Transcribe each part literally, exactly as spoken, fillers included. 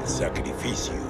Sacrificio.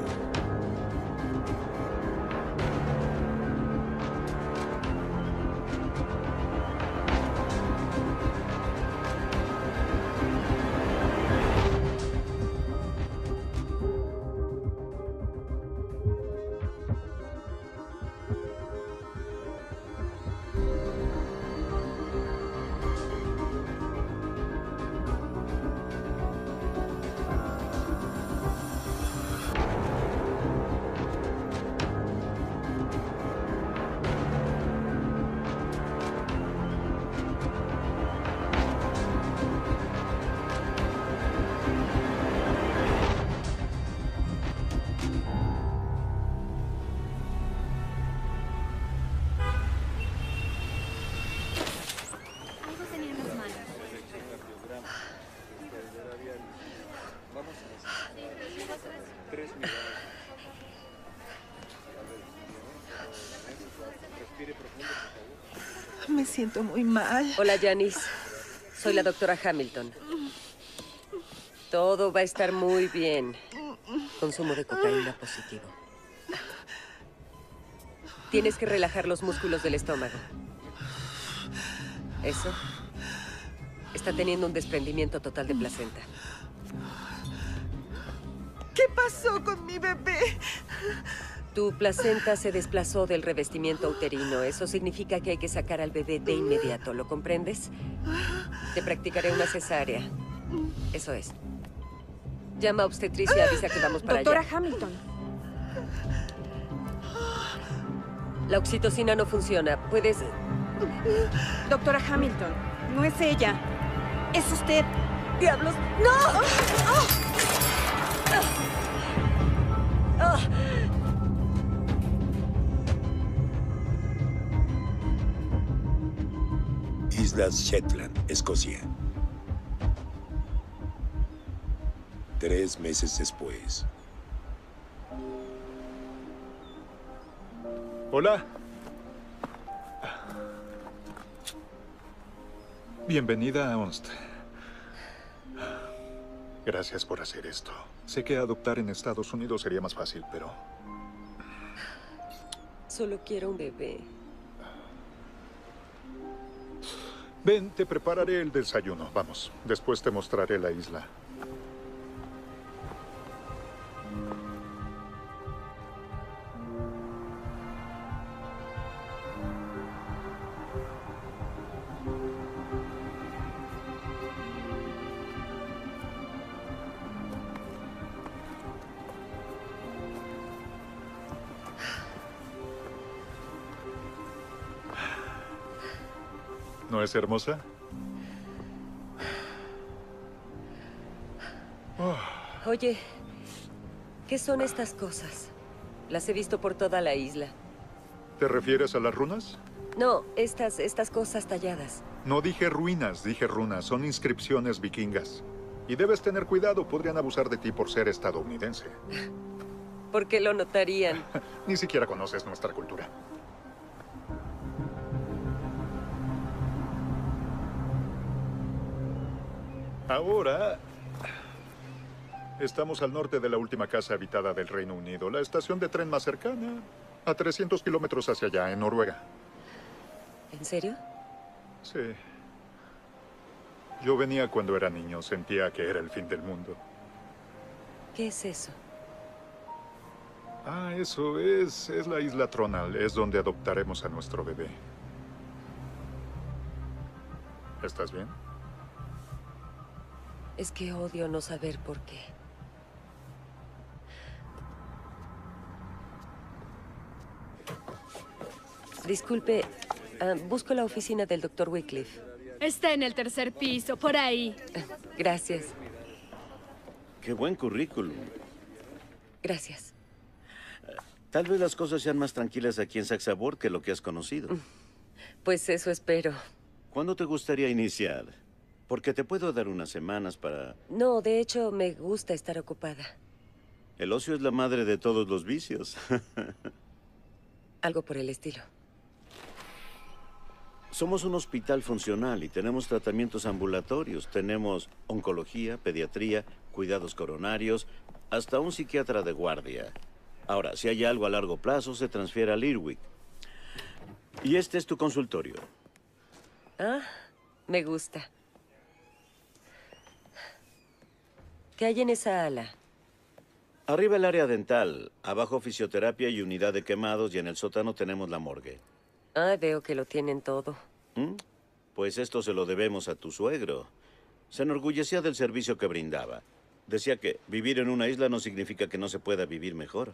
Me siento muy mal. Hola, Janice. Soy la doctora Hamilton. Todo va a estar muy bien. Consumo de cocaína positivo. Tienes que relajar los músculos del estómago. Eso. Está teniendo un desprendimiento total de placenta. ¿Qué pasó con mi bebé? Tu placenta se desplazó del revestimiento uterino. Eso significa que hay que sacar al bebé de inmediato. ¿Lo comprendes? Te practicaré una cesárea. Eso es. Llama a obstetricia y avisa que vamos para Doctora allá. Hamilton. La oxitocina no funciona. Puedes... Doctora Hamilton, no es ella. Es usted. ¡Diablos! ¡No! ¡Oh! ¡Oh! Islas Shetland, Escocia. Tres meses después. Hola. Bienvenida a Onst. Gracias por hacer esto. Sé que adoptar en Estados Unidos sería más fácil, pero... Solo quiero un bebé. Ven, te prepararé el desayuno. Vamos, después te mostraré la isla. ¿No es hermosa? Oh. Oye, ¿qué son estas cosas? Las he visto por toda la isla. ¿Te refieres a las runas? No, estas, estas cosas talladas. No dije ruinas, dije runas. Son inscripciones vikingas. Y debes tener cuidado, podrían abusar de ti por ser estadounidense. ¿Por qué lo notarían? Ni siquiera conoces nuestra cultura. Ahora, estamos al norte de la última casa habitada del Reino Unido. La estación de tren más cercana, a trescientos kilómetros hacia allá, en Noruega. ¿En serio? Sí. Yo venía cuando era niño, sentía que era el fin del mundo. ¿Qué es eso? Ah, eso es, es la isla Tronal. Es donde adoptaremos a nuestro bebé. ¿Estás bien? Es que odio no saber por qué. Disculpe, uh, busco la oficina del doctor Wycliffe. Está en el tercer piso, por ahí. Gracias. Qué buen currículum. Gracias. Tal vez las cosas sean más tranquilas aquí en Saxabord que lo que has conocido. Pues eso espero. ¿Cuándo te gustaría iniciar? Porque te puedo dar unas semanas para... No, de hecho, me gusta estar ocupada. El ocio es la madre de todos los vicios. Algo por el estilo. Somos un hospital funcional y tenemos tratamientos ambulatorios. Tenemos oncología, pediatría, cuidados coronarios, hasta un psiquiatra de guardia. Ahora, si hay algo a largo plazo, se transfiere a Lirwick. Y este es tu consultorio. Ah, me gusta. ¿Qué hay en esa ala? Arriba el área dental, abajo fisioterapia y unidad de quemados, y en el sótano tenemos la morgue. Ah, veo que lo tienen todo. ¿Mm? Pues esto se lo debemos a tu suegro. Se enorgullecía del servicio que brindaba. Decía que vivir en una isla no significa que no se pueda vivir mejor.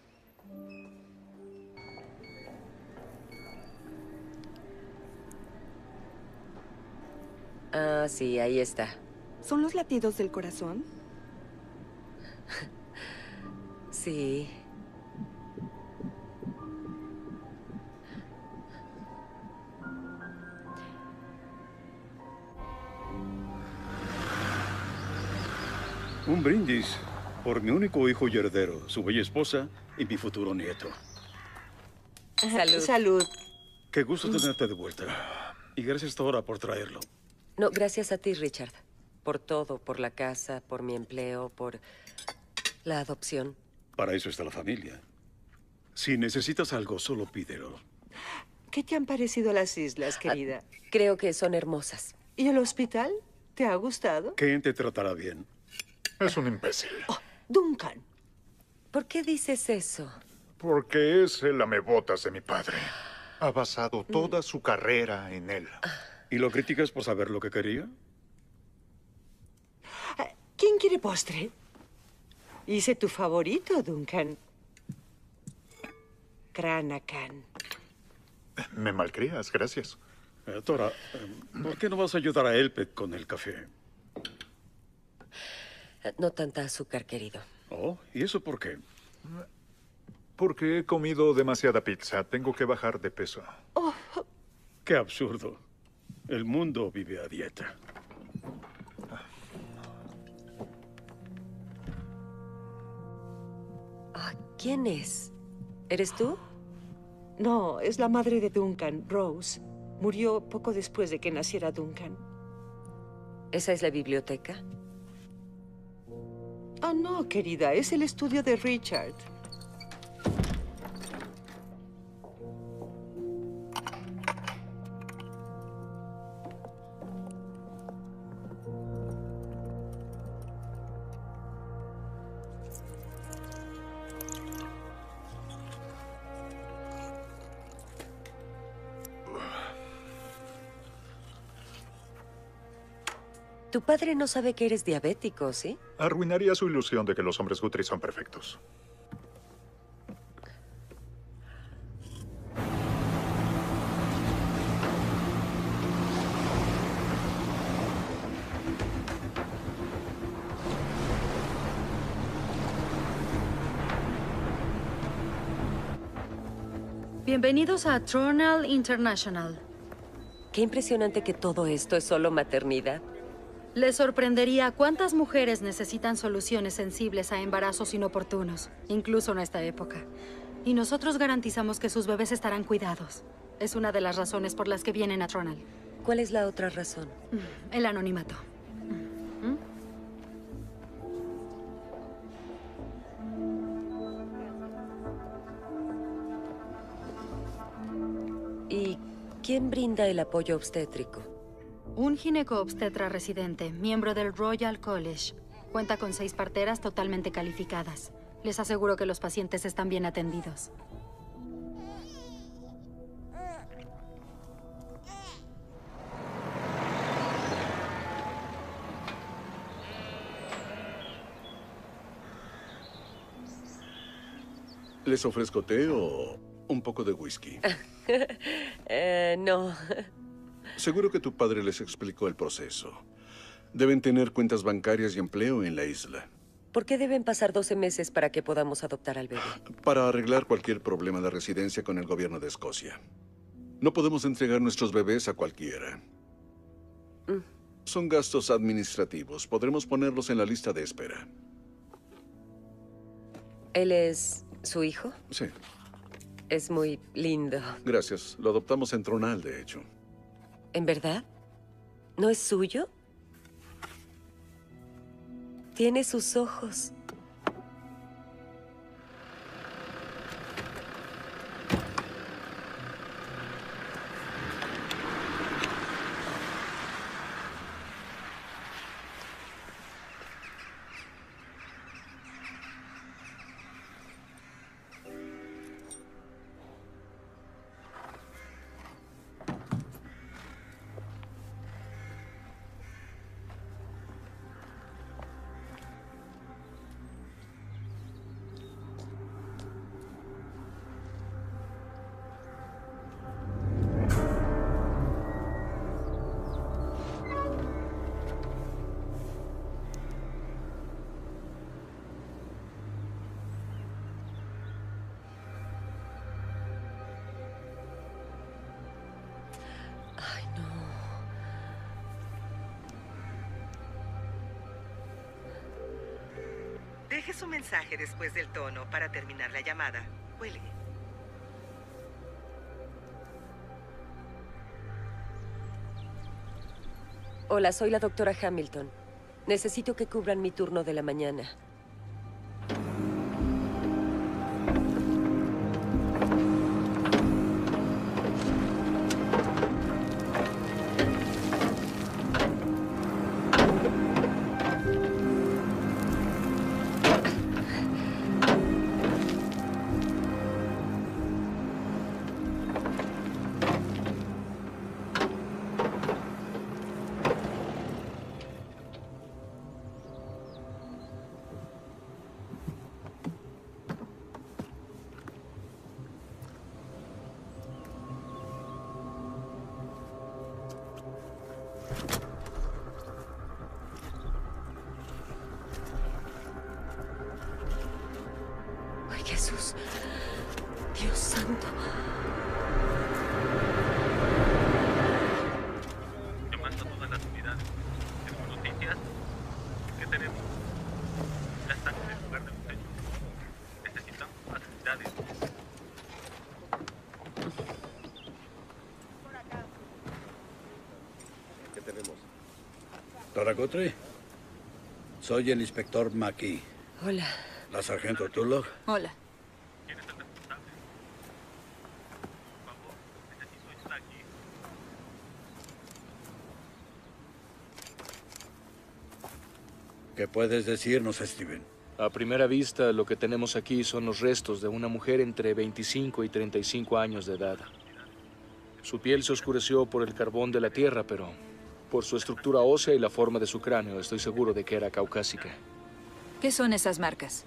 Ah, sí, ahí está. ¿Son los latidos del corazón? Sí. Un brindis por mi único hijo y heredero, su bella esposa y mi futuro nieto. Salud. Salud. Qué gusto tenerte de vuelta. Y gracias ahora por traerlo. No, gracias a ti, Richard. Por todo, por la casa, por mi empleo, por la adopción. Para eso está la familia. Si necesitas algo, solo pídelo. ¿Qué te han parecido las islas, querida? Creo que son hermosas. ¿Y el hospital? ¿Te ha gustado? Ken te tratará bien. Es un imbécil. Oh, Duncan. ¿Por qué dices eso? Porque es el lamebotas de mi padre. Ha basado toda su carrera en él. ¿Y lo criticas por saber lo que quería? ¿Quién quiere postre? Hice tu favorito, Duncan. Cranacan. Me malcrías, gracias. Eh, Tora, eh, ¿por qué no vas a ayudar a Elpet con el café? No tanta azúcar, querido. Oh, ¿y eso por qué? Porque he comido demasiada pizza. Tengo que bajar de peso. Qué absurdo. El mundo vive a dieta. Ah, ¿quién es? ¿Eres tú? No, es la madre de Duncan, Rose. Murió poco después de que naciera Duncan. ¿Esa es la biblioteca? Ah, no, querida, es el estudio de Richard. Tu padre no sabe que eres diabético, ¿sí? Arruinaría su ilusión de que los hombres Guthrie son perfectos. Bienvenidos a Tronal International. Qué impresionante que todo esto es solo maternidad. Les sorprendería cuántas mujeres necesitan soluciones sensibles a embarazos inoportunos, incluso en esta época. Y nosotros garantizamos que sus bebés estarán cuidados. Es una de las razones por las que vienen a Tronal. ¿Cuál es la otra razón? El anonimato. ¿Y quién brinda el apoyo obstétrico? Un gineco-obstetra residente, miembro del Royal College. Cuenta con seis parteras totalmente calificadas. Les aseguro que los pacientes están bien atendidos. ¿Les ofrezco té o un poco de whisky? eh, no. Seguro que tu padre les explicó el proceso. Deben tener cuentas bancarias y empleo en la isla. ¿Por qué deben pasar doce meses para que podamos adoptar al bebé? Para arreglar cualquier problema de residencia con el gobierno de Escocia. No podemos entregar nuestros bebés a cualquiera. Mm. Son gastos administrativos. Podremos ponerlos en la lista de espera. ¿Él es su hijo? Sí. Es muy lindo. Gracias. Lo adoptamos en Tronal, de hecho. ¿En verdad? ¿No es suyo? Tiene sus ojos. Deje su mensaje después del tono para terminar la llamada. Cuelgue. Hola, soy la doctora Hamilton. Necesito que cubran mi turno de la mañana. ¡Ay, Jesús! ¡Dios santo! Llamando a todas las unidades. ¿Tenemos noticias? ¿Qué tenemos? Ya están en el lugar de los hechos. Necesitamos más unidades. ¿Qué tenemos? Doctora Guthrie, soy el inspector McKee. Hola. ¿La sargento Tulloch? Hola. ¿Quién es el responsable? Por favor, necesito ayuda aquí. ¿Qué puedes decirnos, Steven? A primera vista, lo que tenemos aquí son los restos de una mujer entre veinticinco y treinta y cinco años de edad. Su piel se oscureció por el carbón de la tierra, pero por su estructura ósea y la forma de su cráneo, estoy seguro de que era caucásica. ¿Qué son esas marcas?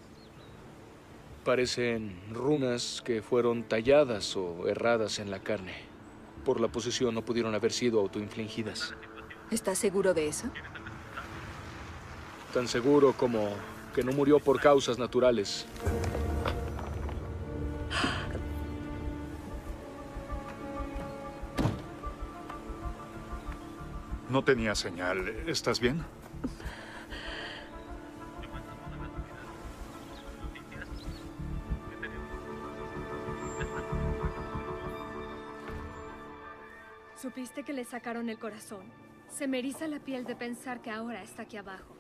Parecen runas que fueron talladas o erradas en la carne. Por la posición no pudieron haber sido autoinfligidas. ¿Estás seguro de eso? Tan seguro como que no murió por causas naturales. No tenía señal. ¿Estás bien? ¿Supiste que le sacaron el corazón? Se me eriza la piel de pensar que ahora está aquí abajo.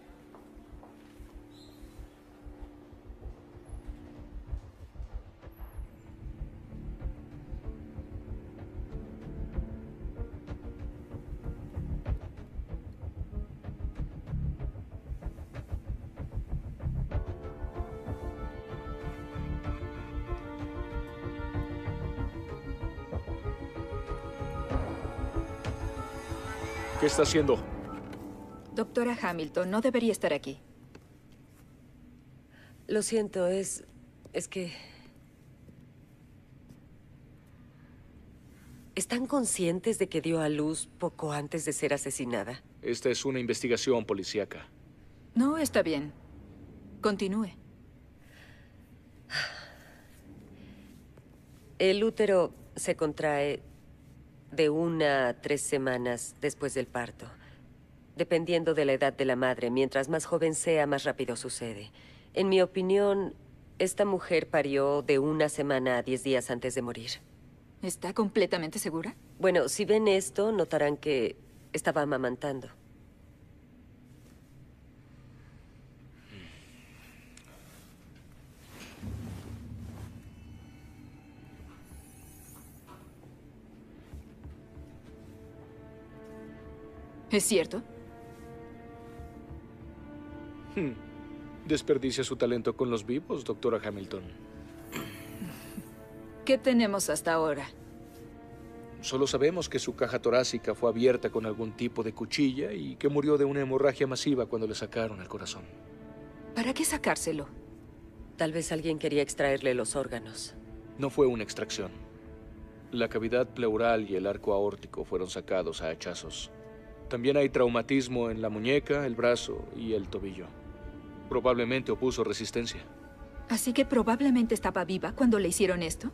¿Qué está haciendo? Doctora Hamilton, no debería estar aquí. Lo siento, es... es que... ¿Están conscientes de que dio a luz poco antes de ser asesinada? Esta es una investigación policíaca. No, está bien. Continúe. El útero se contrae de una a tres semanas después del parto, dependiendo de la edad de la madre. Mientras más joven sea, más rápido sucede. En mi opinión, esta mujer parió de una semana a diez días antes de morir. ¿Está completamente segura? Bueno, si ven esto, notarán que estaba amamantando. ¿Es cierto? Hmm. Desperdicia su talento con los vivos, doctora Hamilton. ¿Qué tenemos hasta ahora? Solo sabemos que su caja torácica fue abierta con algún tipo de cuchilla y que murió de una hemorragia masiva cuando le sacaron el corazón. ¿Para qué sacárselo? Tal vez alguien quería extraerle los órganos. No fue una extracción. La cavidad pleural y el arco aórtico fueron sacados a hachazos. También hay traumatismo en la muñeca, el brazo y el tobillo. Probablemente opuso resistencia. ¿Así que probablemente estaba viva cuando le hicieron esto?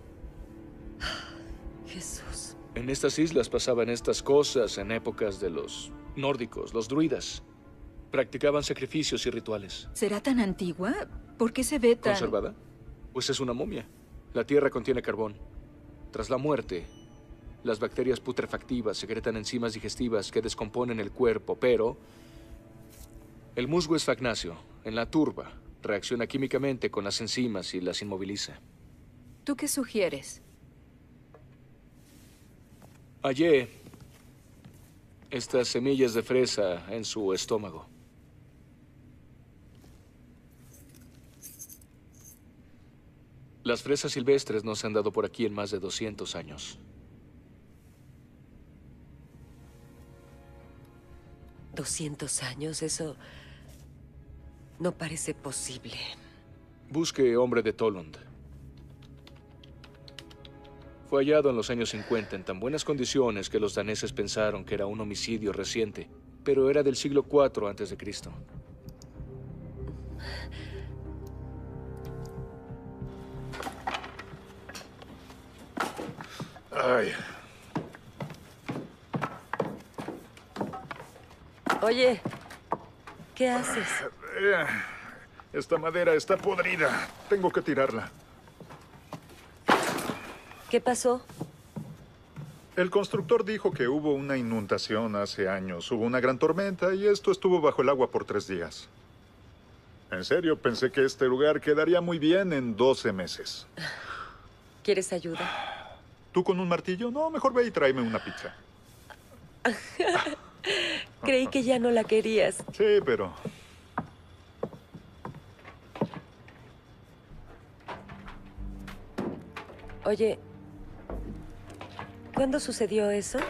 Jesús. En estas islas pasaban estas cosas en épocas de los nórdicos, los druidas. Practicaban sacrificios y rituales. ¿Será tan antigua? ¿Por qué se ve tan...? ¿Conservada? Pues es una momia. La tierra contiene carbón. Tras la muerte, las bacterias putrefactivas secretan enzimas digestivas que descomponen el cuerpo, pero el musgo esfagnáceo, en la turba, reacciona químicamente con las enzimas y las inmoviliza. ¿Tú qué sugieres? Hallé estas semillas de fresa en su estómago. Las fresas silvestres no se han dado por aquí en más de doscientos años. ¿doscientos años? Eso no parece posible. Busque hombre de Tolund. Fue hallado en los años cincuenta en tan buenas condiciones que los daneses pensaron que era un homicidio reciente, pero era del siglo cuatro antes de Cristo. Ay. Oye, ¿qué haces? Eh, Esta madera está podrida. Tengo que tirarla. ¿Qué pasó? El constructor dijo que hubo una inundación hace años. Hubo una gran tormenta y esto estuvo bajo el agua por tres días. En serio, pensé que este lugar quedaría muy bien en doce meses. ¿Quieres ayuda? ¿Tú con un martillo? No, mejor ve y tráeme una pizza. Creí que ya no la querías. Sí, pero... Oye, ¿cuándo sucedió eso?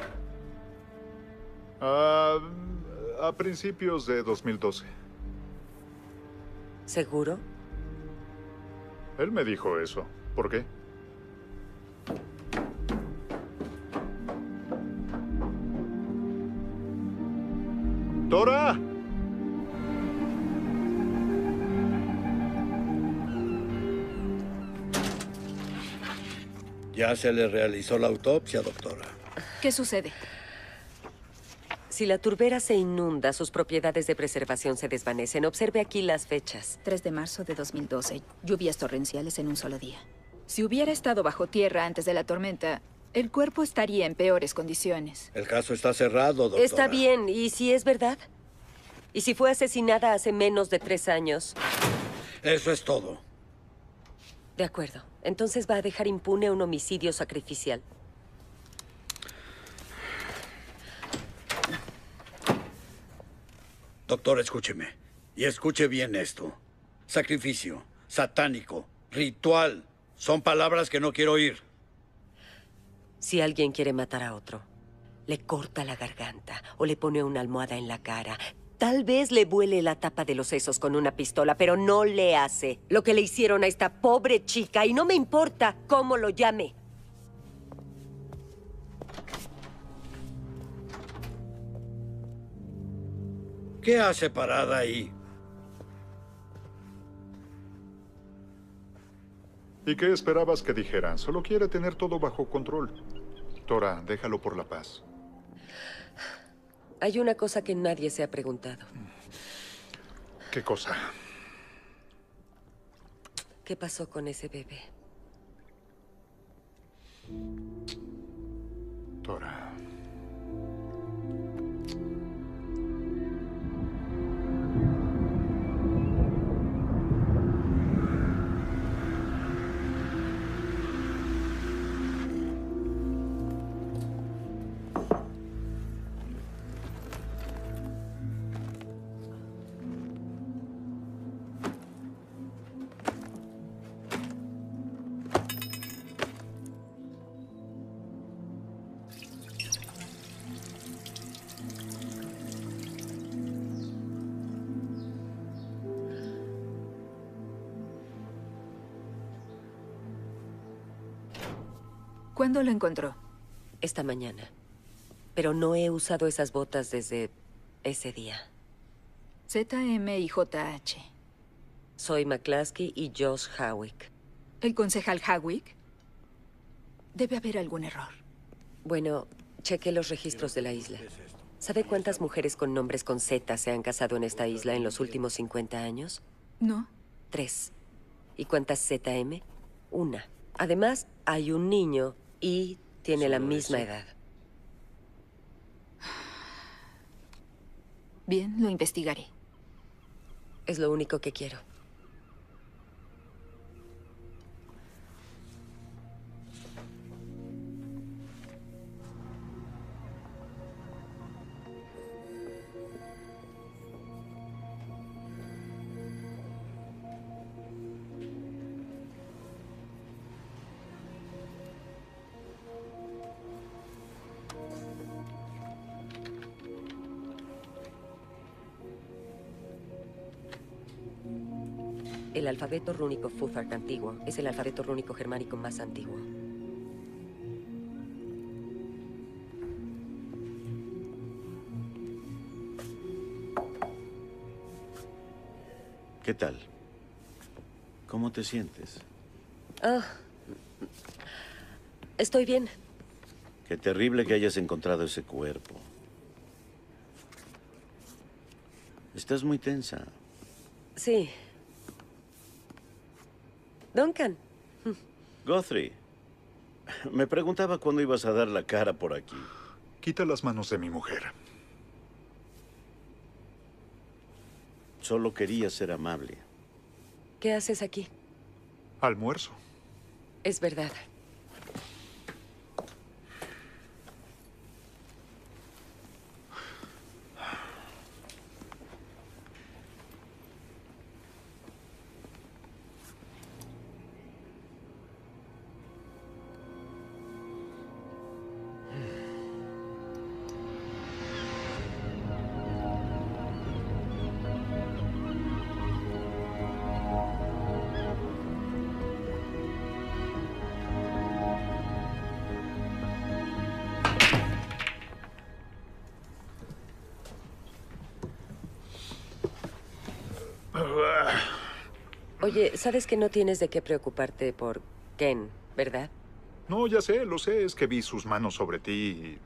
Ah, a principios de dos mil doce. ¿Seguro? Él me dijo eso. ¿Por qué? ¡Tora! Ya se le realizó la autopsia, doctora. ¿Qué sucede? Si la turbera se inunda, sus propiedades de preservación se desvanecen. Observe aquí las fechas. tres de marzo de dos mil doce. Lluvias torrenciales en un solo día. Si hubiera estado bajo tierra antes de la tormenta, el cuerpo estaría en peores condiciones. El caso está cerrado, doctora. Está bien. ¿Y si es verdad? ¿Y si fue asesinada hace menos de tres años? Eso es todo. De acuerdo. Entonces va a dejar impune un homicidio sacrificial. Doctor, escúcheme. Y escuche bien esto. Sacrificio, satánico, ritual. Son palabras que no quiero oír. Si alguien quiere matar a otro, le corta la garganta o le pone una almohada en la cara. Tal vez le vuele la tapa de los sesos con una pistola, pero no le hace lo que le hicieron a esta pobre chica, y no me importa cómo lo llame. ¿Qué hace parada ahí? ¿Y qué esperabas que dijera? Solo quiere tener todo bajo control. Tora, déjalo por la paz. Hay una cosa que nadie se ha preguntado. ¿Qué cosa? ¿Qué pasó con ese bebé? Tora. ¿Cuándo lo encontró? Esta mañana. Pero no he usado esas botas desde ese día. Z M y J H. Soy McCluskey y Josh Hawick. ¿El concejal Hawick? Debe haber algún error. Bueno, chequé los registros de la isla. ¿Sabe cuántas mujeres con nombres con Z se han casado en esta isla en los últimos cincuenta años? No. Tres. ¿Y cuántas Z M? Una. Además, hay un niño y tiene la misma edad. Bien, lo investigaré. Es lo único que quiero. El alfabeto rúnico Futhark antiguo es el alfabeto rúnico germánico más antiguo. ¿Qué tal? ¿Cómo te sientes? Ah, estoy bien. Qué terrible que hayas encontrado ese cuerpo. Estás muy tensa. Sí. Duncan. Guthrie, me preguntaba cuándo ibas a dar la cara por aquí. Quita las manos de mi mujer. Solo quería ser amable. ¿Qué haces aquí? Almuerzo. Es verdad. Oye, sabes que no tienes de qué preocuparte por Ken, ¿verdad? No, ya sé, lo sé. Es que vi sus manos sobre ti y...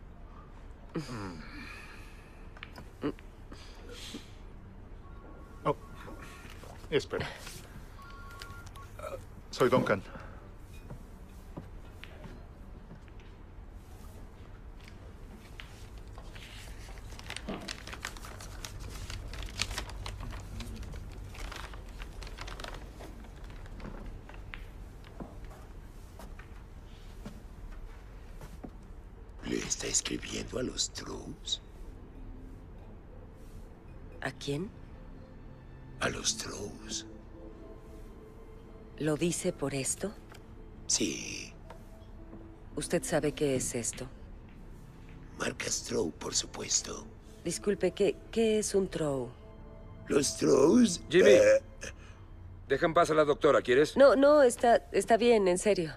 Oh, espera. Soy Duncan. ¿Le está escribiendo a los Trolls? ¿A quién? A los Trolls. ¿Lo dice por esto? Sí. ¿Usted sabe qué es esto? Marca Stroh, por supuesto. Disculpe, ¿qué, qué es un Troll? Los Trolls... Jimmy, eh, deja en paz a la doctora, ¿quieres? No, no, está, está bien, en serio.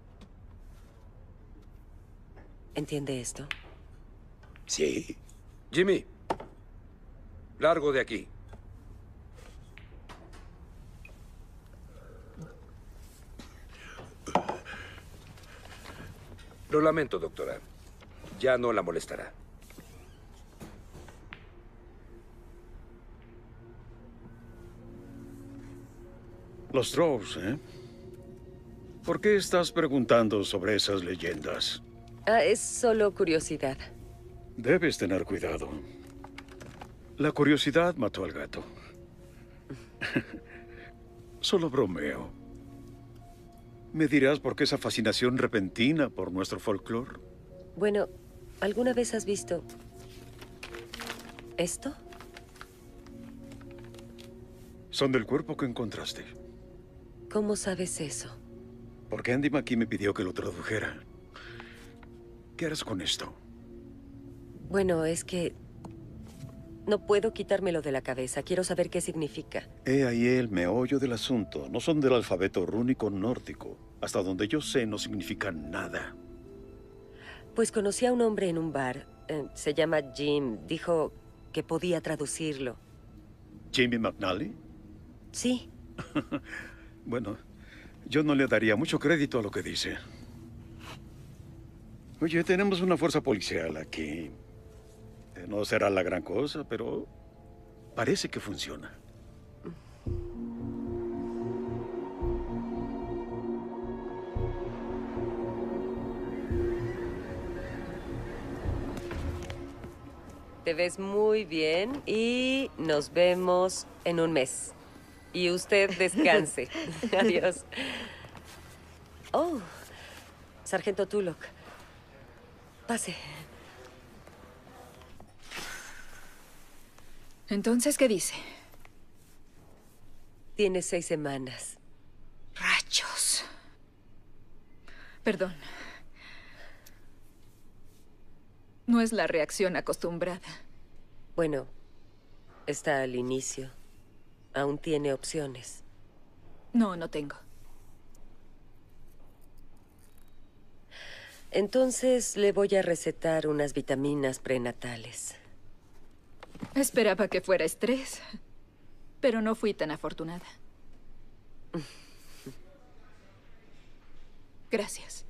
¿Entiende esto? Sí. Jimmy, largo de aquí. Lo lamento, doctora. Ya no la molestará. Los Trolls, ¿eh? ¿Por qué estás preguntando sobre esas leyendas? Ah, es solo curiosidad. Debes tener cuidado. La curiosidad mató al gato. Solo bromeo. ¿Me dirás por qué esa fascinación repentina por nuestro folclore? Bueno, ¿alguna vez has visto esto? Son del cuerpo que encontraste. ¿Cómo sabes eso? Porque Andy McKee me pidió que lo tradujera. ¿Qué harás con esto? Bueno, es que no puedo quitármelo de la cabeza. Quiero saber qué significa. He ahí el meollo del asunto. No son del alfabeto rúnico nórdico. Hasta donde yo sé, no significan nada. Pues conocí a un hombre en un bar. Eh, se llama Jim. Dijo que podía traducirlo. ¿Jimmy McNally? Sí. Bueno, yo no le daría mucho crédito a lo que dice. Oye, tenemos una fuerza policial aquí. suerte. No será la gran cosa, pero parece que funciona. Te ves muy bien y nos vemos en un mes. Y usted descanse. Adiós. Oh, Sargento Tulloch. Pase. Entonces, ¿qué dice? Tiene seis semanas. Rayos. Perdón. No es la reacción acostumbrada. Bueno, está al inicio. Aún tiene opciones. No, no tengo. Entonces le voy a recetar unas vitaminas prenatales. Esperaba que fuera estrés, pero no fui tan afortunada. Gracias.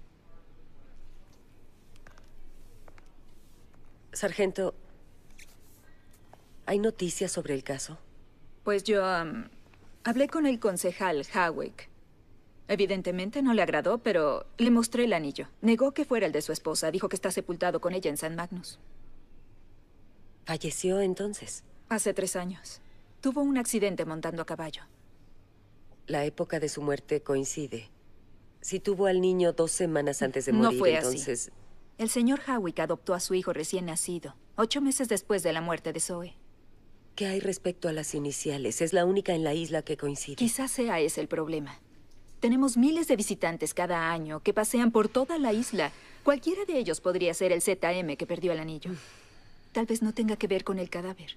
Sargento, ¿hay noticias sobre el caso? Pues yo um, hablé con el concejal Hawick. Evidentemente no le agradó, pero le mostré el anillo. Negó que fuera el de su esposa. Dijo que está sepultado con ella en San Magnus. ¿Falleció entonces? Hace tres años. Tuvo un accidente montando a caballo. La época de su muerte coincide. Si tuvo al niño dos semanas antes de morir, no fue entonces... así. El señor Hawick adoptó a su hijo recién nacido, ocho meses después de la muerte de Zoe. ¿Qué hay respecto a las iniciales? Es la única en la isla que coincide. Quizás sea ese el problema. Tenemos miles de visitantes cada año que pasean por toda la isla. Cualquiera de ellos podría ser el Z M que perdió el anillo. Tal vez no tenga que ver con el cadáver.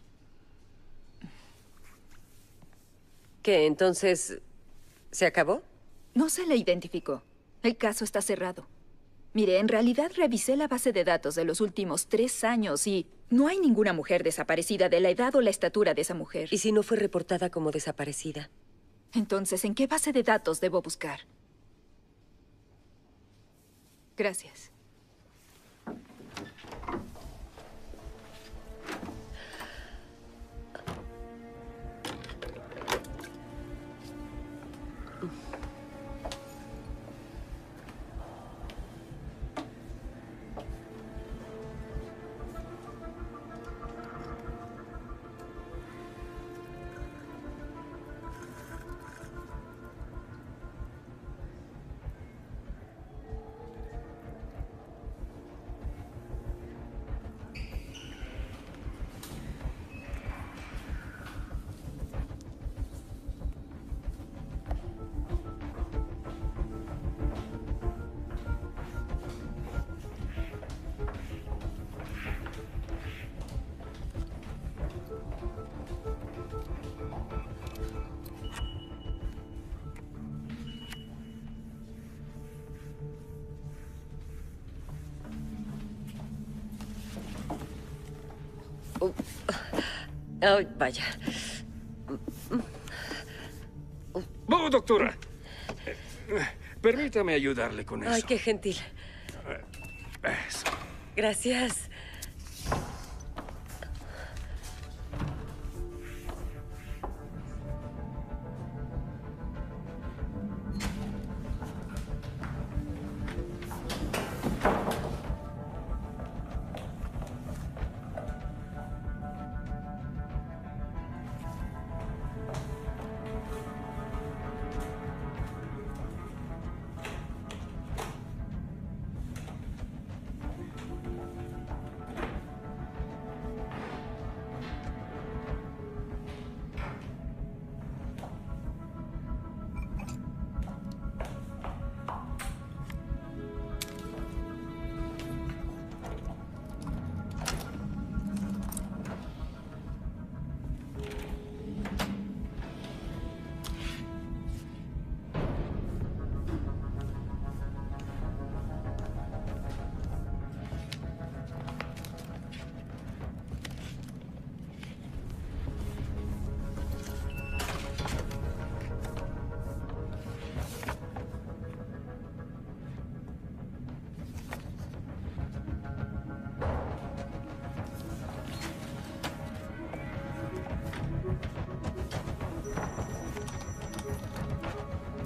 ¿Qué, entonces, se acabó? No se le identificó. El caso está cerrado. Mire, en realidad revisé la base de datos de los últimos tres años y no hay ninguna mujer desaparecida de la edad o la estatura de esa mujer. ¿Y si no fue reportada como desaparecida? Entonces, ¿en qué base de datos debo buscar? Gracias. Ay, vaya. ¡Oh, doctora! Permítame ayudarle con eso. Ay, qué gentil. Eso. Gracias.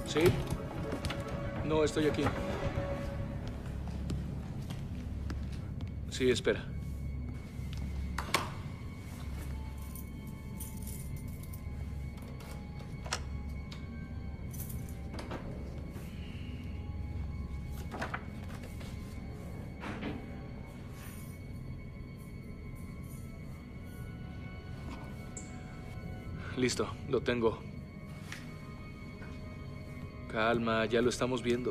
¿Sí? No, estoy aquí. Sí, espera. Listo, lo tengo. Calma, ya lo estamos viendo.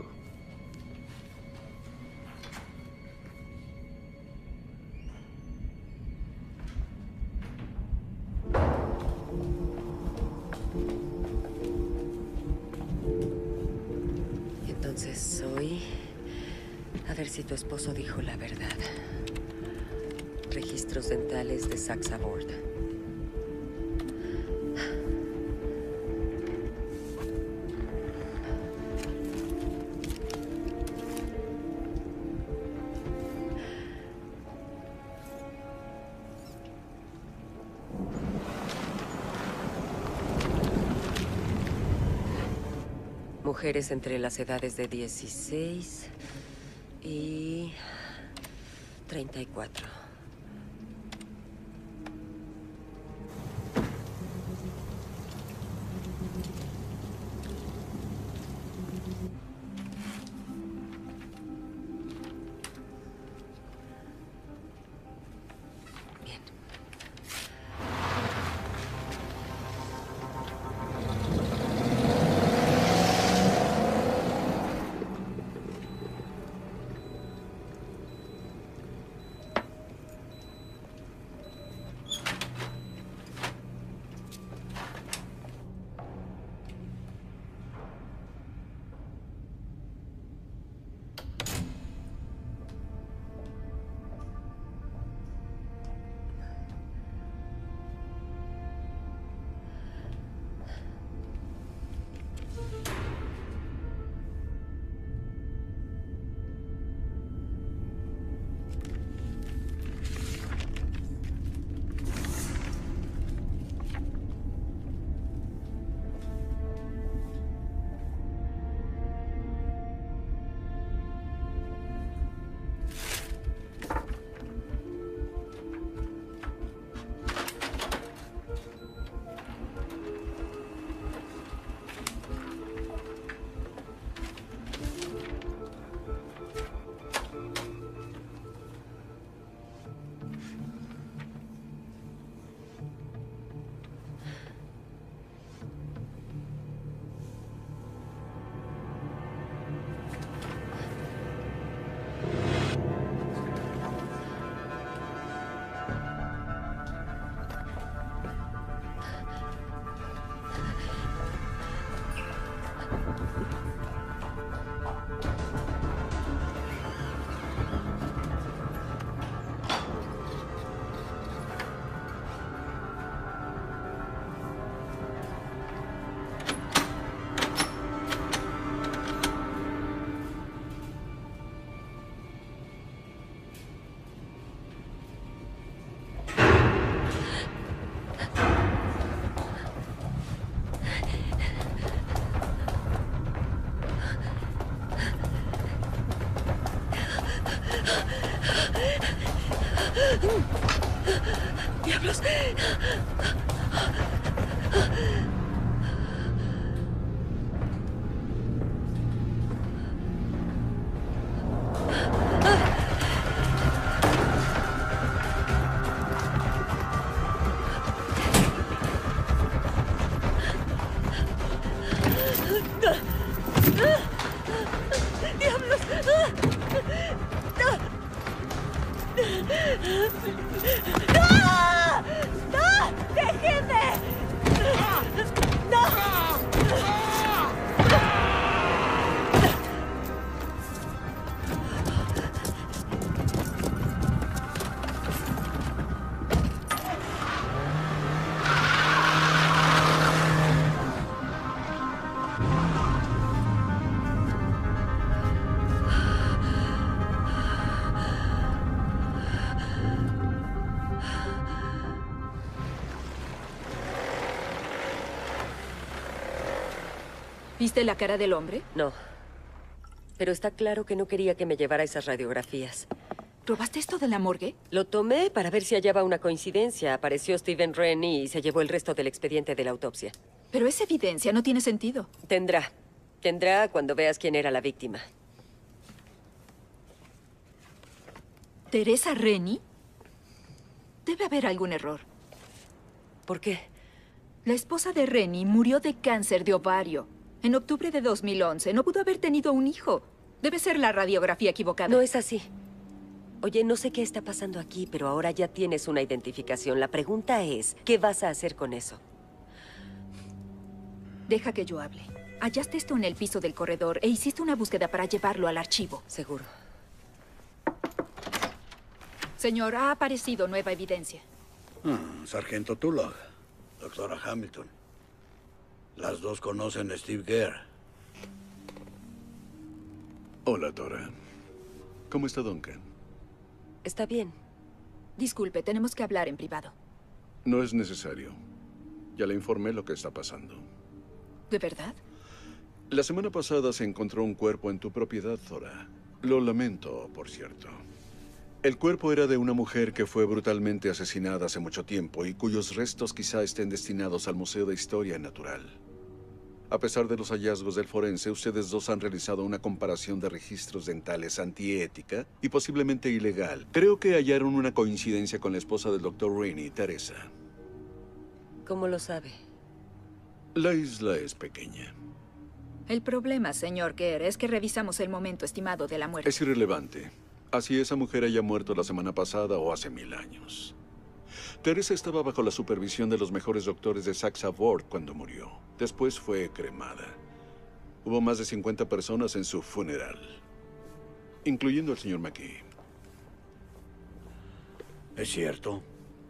Entonces hoy, a ver si tu esposo dijo la verdad. Registros dentales de Saxa Board. Mujeres entre las edades de dieciséis y treinta y cuatro. ¡Diablos! ¡Diablos! ¡No! ¡No! ¡Déjenme! ¡No! ¿Viste la cara del hombre? No. Pero está claro que no quería que me llevara esas radiografías. ¿Robaste esto de la morgue? Lo tomé para ver si hallaba una coincidencia. Apareció Steven Rennie y se llevó el resto del expediente de la autopsia. Pero esa evidencia no tiene sentido. Tendrá. Tendrá cuando veas quién era la víctima. ¿Teresa Rennie? Debe haber algún error. ¿Por qué? La esposa de Rennie murió de cáncer de ovario. En octubre de dos mil once. No pudo haber tenido un hijo. Debe ser la radiografía equivocada. No es así. Oye, no sé qué está pasando aquí, pero ahora ya tienes una identificación. La pregunta es, ¿qué vas a hacer con eso? Deja que yo hable. Hallaste esto en el piso del corredor e hiciste una búsqueda para llevarlo al archivo. Seguro. Señor, ha aparecido nueva evidencia. Ah, Sargento Tulloch, doctora Hamilton. Las dos conocen a Steve Gare. Hola, Dora. ¿Cómo está Duncan? Está bien. Disculpe, tenemos que hablar en privado. No es necesario. Ya le informé lo que está pasando. ¿De verdad? La semana pasada se encontró un cuerpo en tu propiedad, Dora. Lo lamento, por cierto. El cuerpo era de una mujer que fue brutalmente asesinada hace mucho tiempo y cuyos restos quizá estén destinados al Museo de Historia Natural. A pesar de los hallazgos del forense, ustedes dos han realizado una comparación de registros dentales antiética y posiblemente ilegal. Creo que hallaron una coincidencia con la esposa del doctor Rennie, Teresa. ¿Cómo lo sabe? La isla es pequeña. El problema, señor Gare, es que revisamos el momento estimado de la muerte. Es irrelevante. Así esa mujer haya muerto la semana pasada o hace mil años. Teresa estaba bajo la supervisión de los mejores doctores de Saxa Ward cuando murió. Después fue cremada. Hubo más de cincuenta personas en su funeral, incluyendo al señor McKee. ¿Es cierto?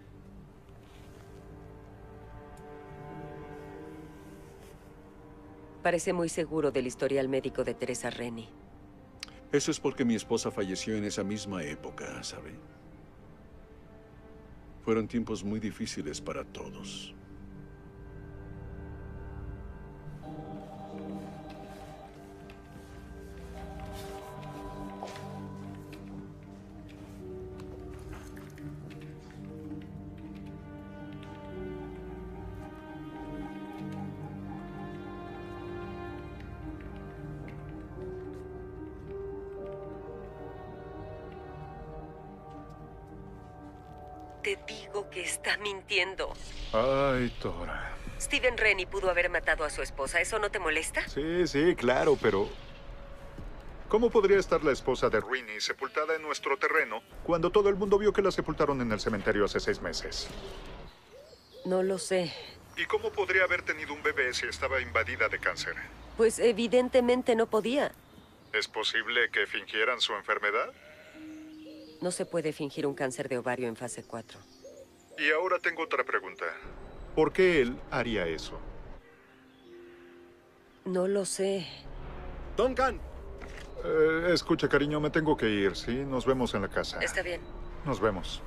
Parece muy seguro del historial médico de Teresa Rennie. Eso es porque mi esposa falleció en esa misma época, ¿sabe? Fueron tiempos muy difíciles para todos. Te digo que está mintiendo. Ay, Dora. Steven Rennie pudo haber matado a su esposa. ¿Eso no te molesta? Sí, sí, claro, pero... ¿cómo podría estar la esposa de Rennie sepultada en nuestro terreno cuando todo el mundo vio que la sepultaron en el cementerio hace seis meses? No lo sé. ¿Y cómo podría haber tenido un bebé si estaba invadida de cáncer? Pues evidentemente no podía. ¿Es posible que fingieran su enfermedad? No se puede fingir un cáncer de ovario en fase cuatro. Y ahora tengo otra pregunta. ¿Por qué él haría eso? No lo sé. Duncan. Eh, escucha, cariño, me tengo que ir, ¿sí? Nos vemos en la casa. Está bien. Nos vemos.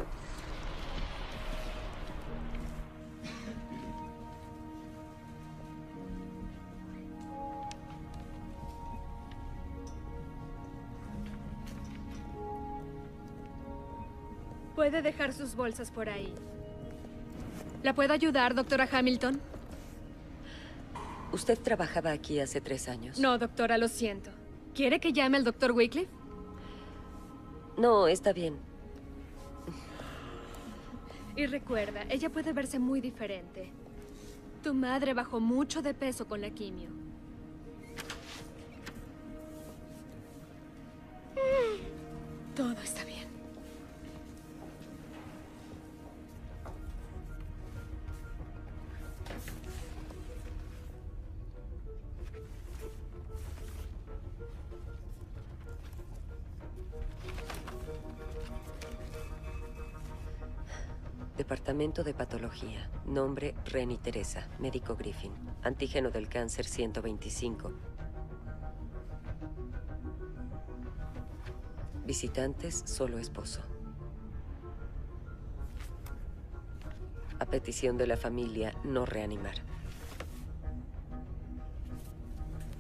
Puede dejar sus bolsas por ahí. ¿La puedo ayudar, doctora Hamilton? ¿Usted trabajaba aquí hace tres años? No, doctora, lo siento. ¿Quiere que llame al doctor Wycliffe? No, está bien. Y recuerda, ella puede verse muy diferente. Tu madre bajó mucho de peso con la quimio. Todo está bien. Departamento de Patología. Nombre, Rennie Teresa. Médico Griffin. Antígeno del cáncer ciento veinticinco. Visitantes, solo esposo. A petición de la familia, no reanimar.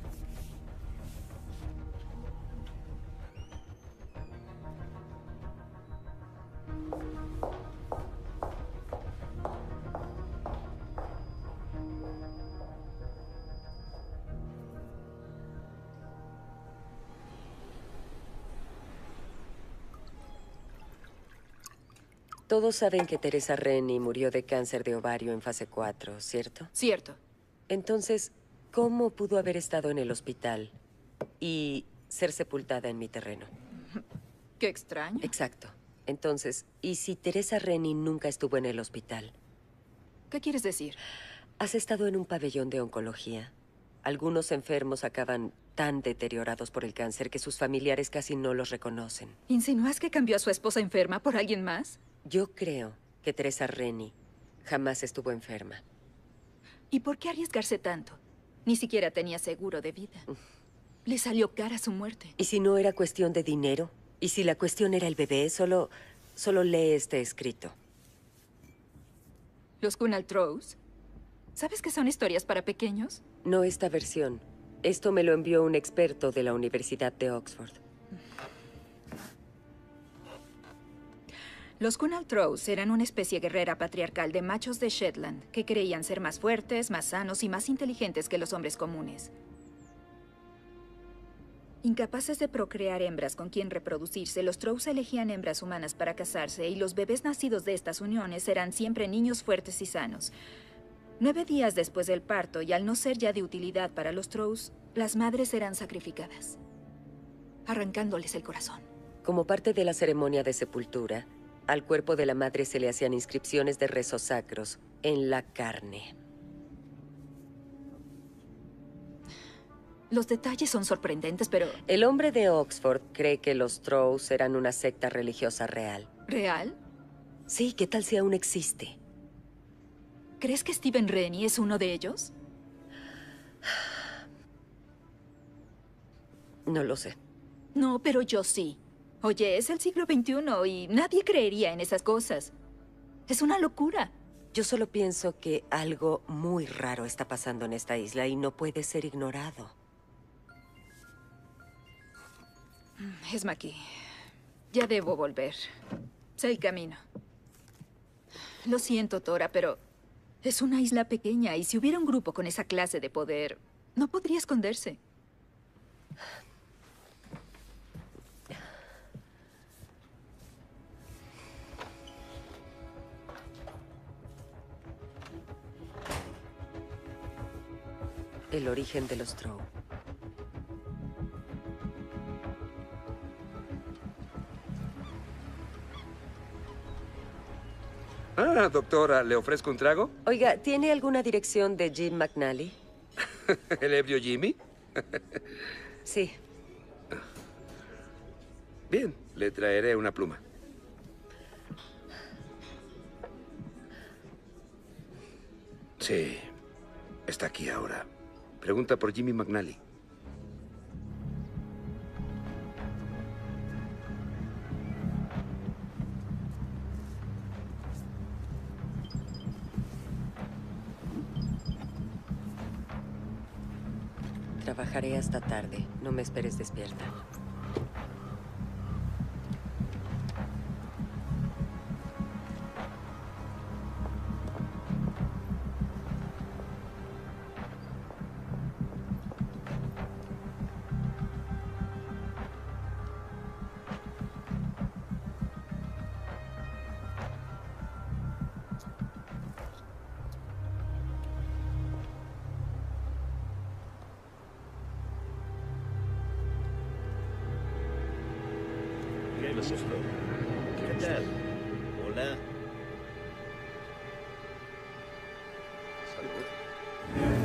Todos saben que Teresa Rennie murió de cáncer de ovario en fase cuatro, ¿cierto? Cierto. Entonces, ¿cómo pudo haber estado en el hospital y ser sepultada en mi terreno? Qué extraño. Exacto. Entonces, ¿y si Teresa Rennie nunca estuvo en el hospital? ¿Qué quieres decir? ¿Has estado en un pabellón de oncología? Algunos enfermos acaban tan deteriorados por el cáncer que sus familiares casi no los reconocen. ¿Insinúas que cambió a su esposa enferma por alguien más? Yo creo que Teresa Rennie jamás estuvo enferma. ¿Y por qué arriesgarse tanto? Ni siquiera tenía seguro de vida. Le salió cara su muerte. ¿Y si no era cuestión de dinero? ¿Y si la cuestión era el bebé? Solo, solo lee este escrito. ¿Los Cunaltroes? ¿Sabes que son historias para pequeños? No esta versión. Esto me lo envió un experto de la Universidad de Oxford. Los Cunaltroes eran una especie guerrera patriarcal de machos de Shetland que creían ser más fuertes, más sanos y más inteligentes que los hombres comunes. Incapaces de procrear hembras con quien reproducirse, los Trows elegían hembras humanas para casarse y los bebés nacidos de estas uniones eran siempre niños fuertes y sanos. Nueve días después del parto, y al no ser ya de utilidad para los Trows, las madres eran sacrificadas, arrancándoles el corazón. Como parte de la ceremonia de sepultura, al cuerpo de la madre se le hacían inscripciones de rezos sacros en la carne. Los detalles son sorprendentes, pero... El hombre de Oxford cree que los Trows eran una secta religiosa real. ¿Real? Sí, ¿qué tal si aún existe? ¿Crees que Stephen Rennie es uno de ellos? No lo sé. No, pero yo sí. Oye, es el siglo veintiuno y nadie creería en esas cosas. Es una locura. Yo solo pienso que algo muy raro está pasando en esta isla y no puede ser ignorado. Es Maki. Ya debo volver. Sé el camino. Lo siento, Tora, pero es una isla pequeña y si hubiera un grupo con esa clase de poder, no podría esconderse. El origen de los Trow. Ah, doctora, ¿le ofrezco un trago? Oiga, ¿tiene alguna dirección de Jim McNally? ¿El ebrio Jimmy? Sí. Bien, le traeré una pluma. Sí, está aquí ahora. Pregunta por Jimmy McNally. Trabajaré hasta tarde. No me esperes despierta. ¿Qué gusto? ¿Qué tal? Hola. Salud.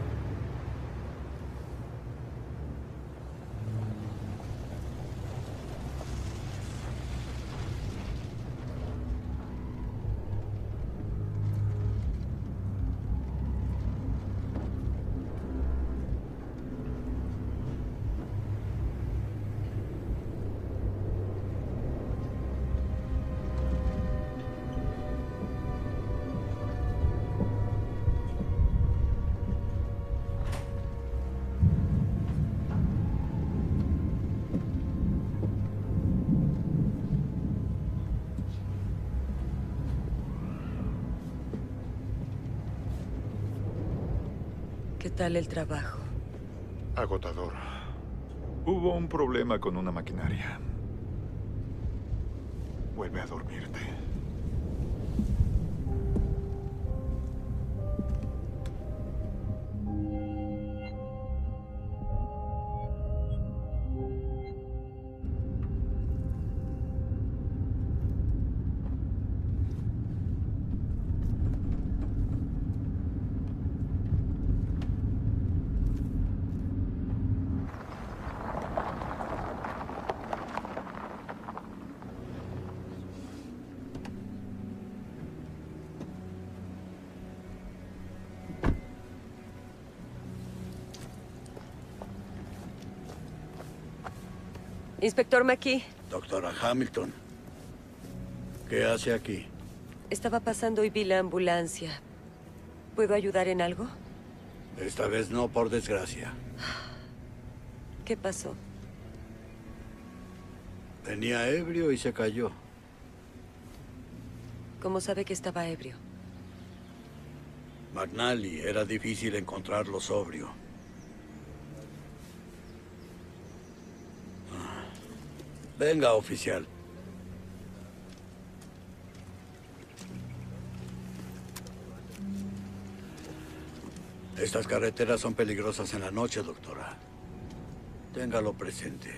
¿Qué tal el trabajo? Agotador. Hubo un problema con una maquinaria. Vuelve a dormirte. Inspector McKee. Doctora Hamilton. ¿Qué hace aquí? Estaba pasando y vi la ambulancia. ¿Puedo ayudar en algo? Esta vez no, por desgracia. ¿Qué pasó? Venía ebrio y se cayó. ¿Cómo sabe que estaba ebrio? McNally, era difícil encontrarlo sobrio. Ah. Venga, oficial. Estas carreteras son peligrosas en la noche, doctora. Téngalo presente.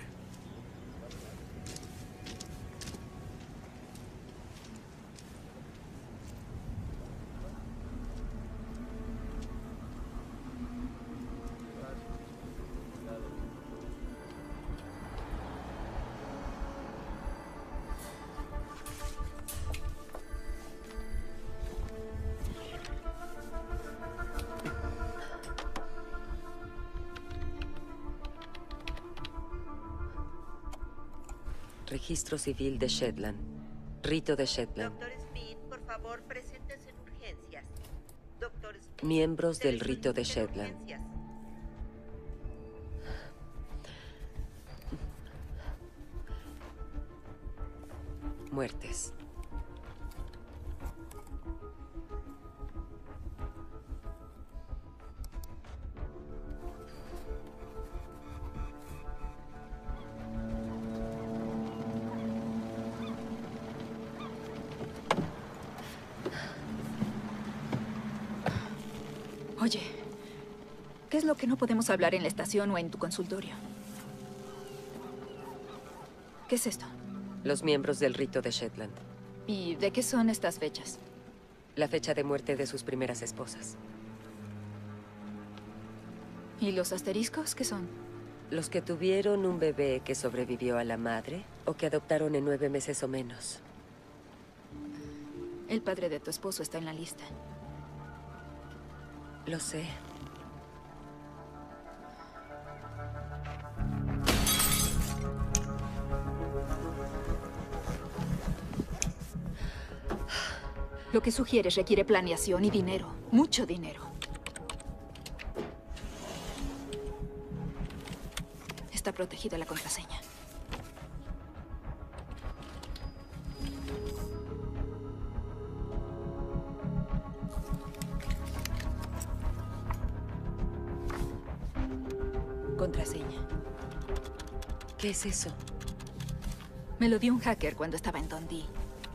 Registro civil de Shetland. Rito de Shetland. Doctor Smith, por favor, preséntese en urgencias. Doctor Smith, Miembros del rito de telefonista en Shetland. urgencias. Muertes. Oye, ¿qué es lo que no podemos hablar en la estación o en tu consultorio? ¿Qué es esto? Los miembros del rito de Shetland. ¿Y de qué son estas fechas? La fecha de muerte de sus primeras esposas. ¿Y los asteriscos qué son? Los que tuvieron un bebé que sobrevivió a la madre o que adoptaron en nueve meses o menos. El padre de tu esposo está en la lista. Lo sé. Lo que sugieres requiere planeación y dinero. Mucho dinero. Está protegida la contraseña. Contraseña. ¿Qué es eso? Me lo dio un hacker cuando estaba en Dundee.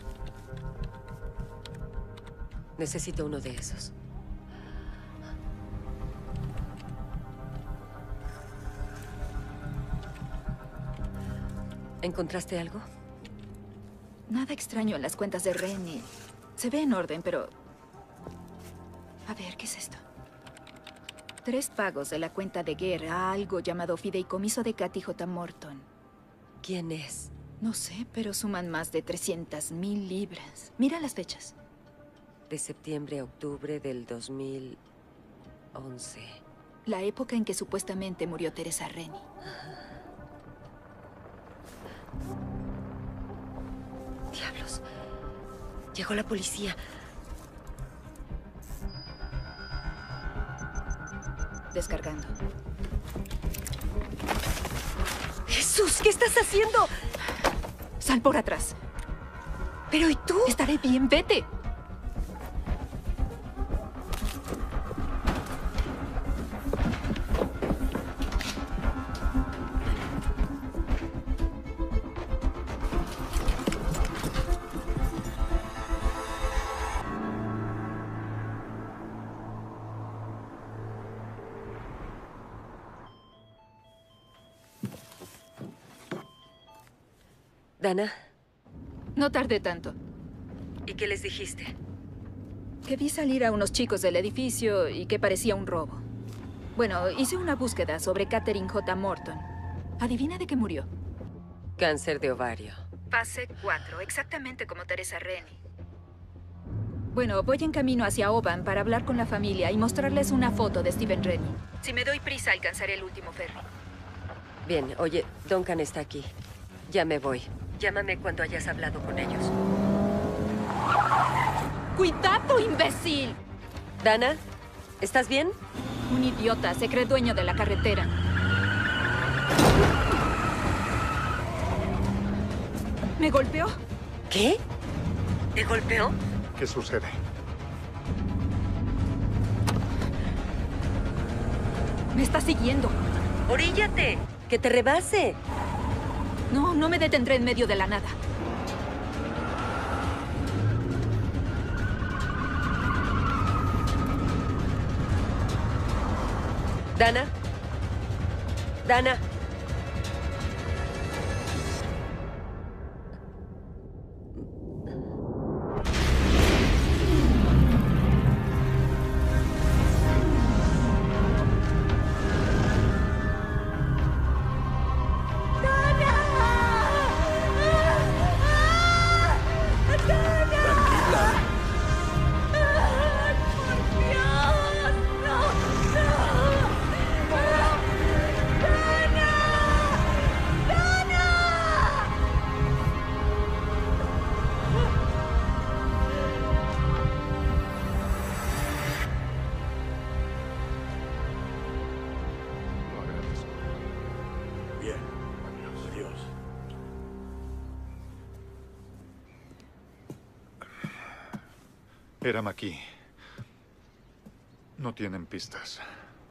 Necesito uno de esos. ¿Encontraste algo? Nada extraño en las cuentas de Rennie. Se ve en orden, pero... A ver, ¿qué es esto? Tres pagos de la cuenta de guerra a algo llamado Fideicomiso de Cathy J. Morton. ¿Quién es? No sé, pero suman más de trescientas mil libras. Mira las fechas. De septiembre a octubre del dos mil once. La época en que supuestamente murió Teresa Rennie. Diablos. Llegó la policía. Descargando. ¡Jesús! ¿Qué estás haciendo? Sal por atrás. ¿Pero y tú? Estaré bien, vete. Dana. No tardé tanto. ¿Y qué les dijiste? Que vi salir a unos chicos del edificio y que parecía un robo. Bueno, hice una búsqueda sobre Catherine J. Morton. ¿Adivina de qué murió? Cáncer de ovario. Fase cuatro, exactamente como Teresa Rennie. Bueno, voy en camino hacia Oban para hablar con la familia y mostrarles una foto de Stephen Rennie. Si me doy prisa, alcanzaré el último ferry. Bien, oye, Duncan está aquí. Ya me voy. Llámame cuando hayas hablado con ellos. ¡Cuidado, imbécil! Dana, ¿estás bien? Un idiota se cree dueño de la carretera. ¿Me golpeó? ¿Qué? ¿Te golpeó? ¿Qué sucede? Me está siguiendo. ¡Oríllate! ¡Que te rebase! No, no me detendré en medio de la nada. Dana. Dana. Bien. Adiós. Era McKee. No tienen pistas.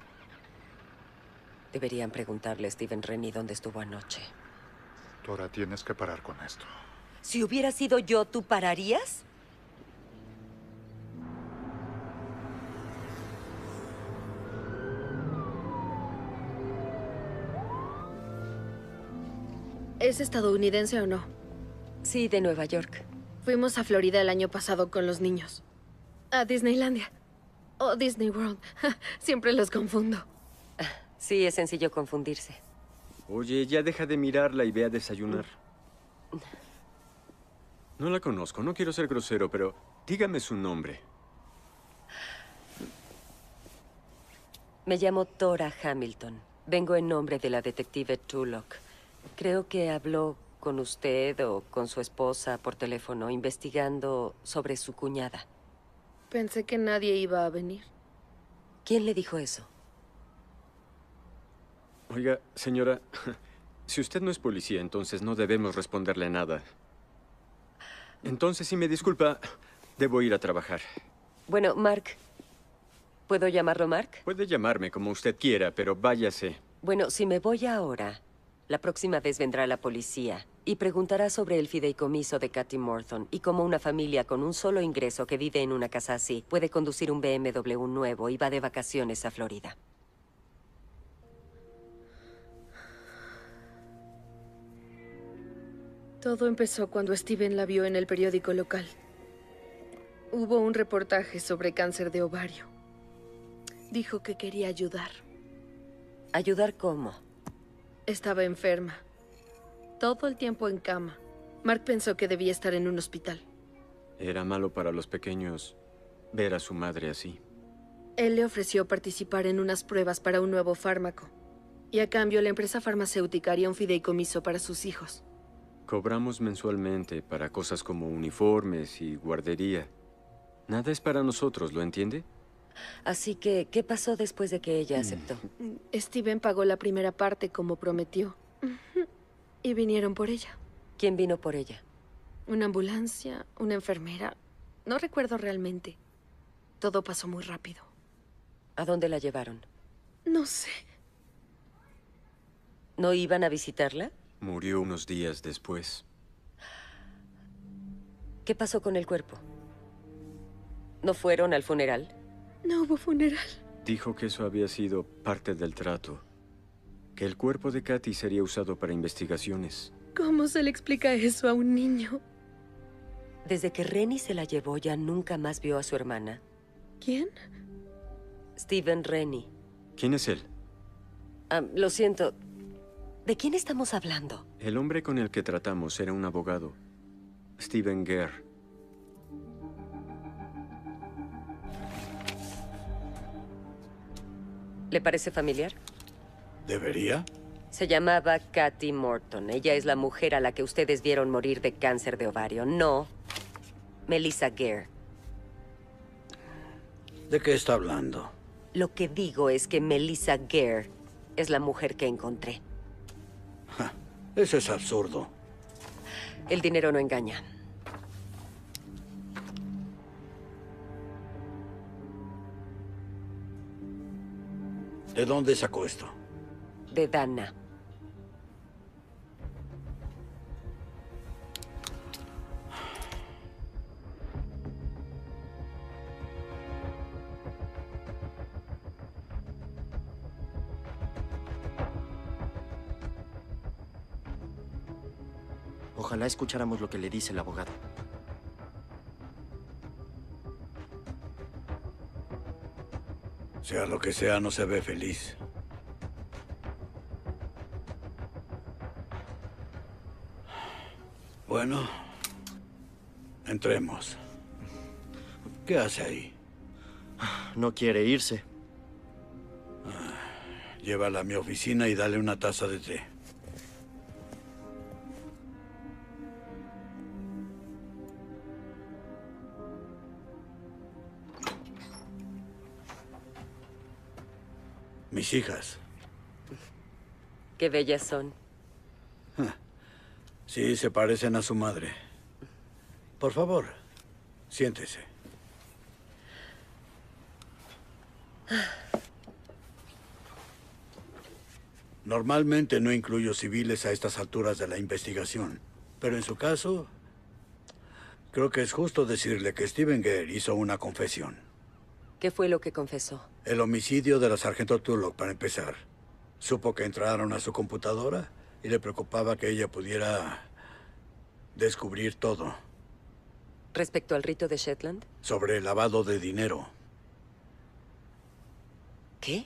Deberían preguntarle a Stephen Rennie dónde estuvo anoche. Tora, tienes que parar con esto. Si hubiera sido yo, ¿tú pararías? ¿Es estadounidense o no? Sí, de Nueva York. Fuimos a Florida el año pasado con los niños. A Disneylandia. O Disney World. Siempre los confundo. Sí, es sencillo confundirse. Oye, ya deja de mirarla y ve a desayunar. No la conozco, no quiero ser grosero, pero dígame su nombre. Me llamo Tora Hamilton. Vengo en nombre de la detective Tulloch. Creo que habló con usted o con su esposa por teléfono investigando sobre su cuñada. Pensé que nadie iba a venir. ¿Quién le dijo eso? Oiga, señora, si usted no es policía, entonces no debemos responderle nada. Entonces, si me disculpa, debo ir a trabajar. Bueno, Mark. ¿Puedo llamarlo Mark? Puede llamarme como usted quiera, pero váyase. Bueno, si me voy ahora, la próxima vez vendrá la policía y preguntará sobre el fideicomiso de Katy Morton y cómo una familia con un solo ingreso que vive en una casa así puede conducir un B M W nuevo y va de vacaciones a Florida. Todo empezó cuando Steven la vio en el periódico local. Hubo un reportaje sobre cáncer de ovario. Dijo que quería ayudar. ¿Ayudar cómo? Estaba enferma. Todo el tiempo en cama. Mark pensó que debía estar en un hospital. Era malo para los pequeños ver a su madre así. Él le ofreció participar en unas pruebas para un nuevo fármaco. Y a cambio, la empresa farmacéutica haría un fideicomiso para sus hijos. Cobramos mensualmente para cosas como uniformes y guardería. Nada es para nosotros, ¿lo entiende? Así que, ¿qué pasó después de que ella aceptó? Steven pagó la primera parte como prometió. Y vinieron por ella. ¿Quién vino por ella? Una ambulancia, una enfermera. No recuerdo realmente. Todo pasó muy rápido. ¿A dónde la llevaron? No sé. ¿No iban a visitarla? Murió unos días después. ¿Qué pasó con el cuerpo? ¿No fueron al funeral? No hubo funeral. Dijo que eso había sido parte del trato. Que el cuerpo de Katy sería usado para investigaciones. ¿Cómo se le explica eso a un niño? Desde que Rennie se la llevó, ya nunca más vio a su hermana. ¿Quién? Stephen Rennie. ¿Quién es él? Ah, lo siento. ¿De quién estamos hablando? El hombre con el que tratamos era un abogado. Stephen Gare. ¿Le parece familiar? ¿Debería? Se llamaba Kathy Morton. Ella es la mujer a la que ustedes vieron morir de cáncer de ovario. No, Melissa Gare. ¿De qué está hablando? Lo que digo es que Melissa Gare es la mujer que encontré. Ja, eso es absurdo. El dinero no engaña. ¿De dónde sacó esto? De Dana. Ojalá escucháramos lo que le dice el abogado. Sea lo que sea, no se ve feliz. Bueno, entremos. ¿Qué hace ahí? No quiere irse. Llévala a mi oficina y dale una taza de té. Mis hijas. Qué bellas son. Sí, se parecen a su madre. Por favor, siéntese. Normalmente no incluyo civiles a estas alturas de la investigación, pero en su caso, creo que es justo decirle que Steven Gare hizo una confesión. ¿Qué fue lo que confesó? El homicidio de la sargento Tulloch, para empezar. Supo que entraron a su computadora y le preocupaba que ella pudiera descubrir todo. ¿Respecto al rito de Shetland? Sobre el lavado de dinero. ¿Qué?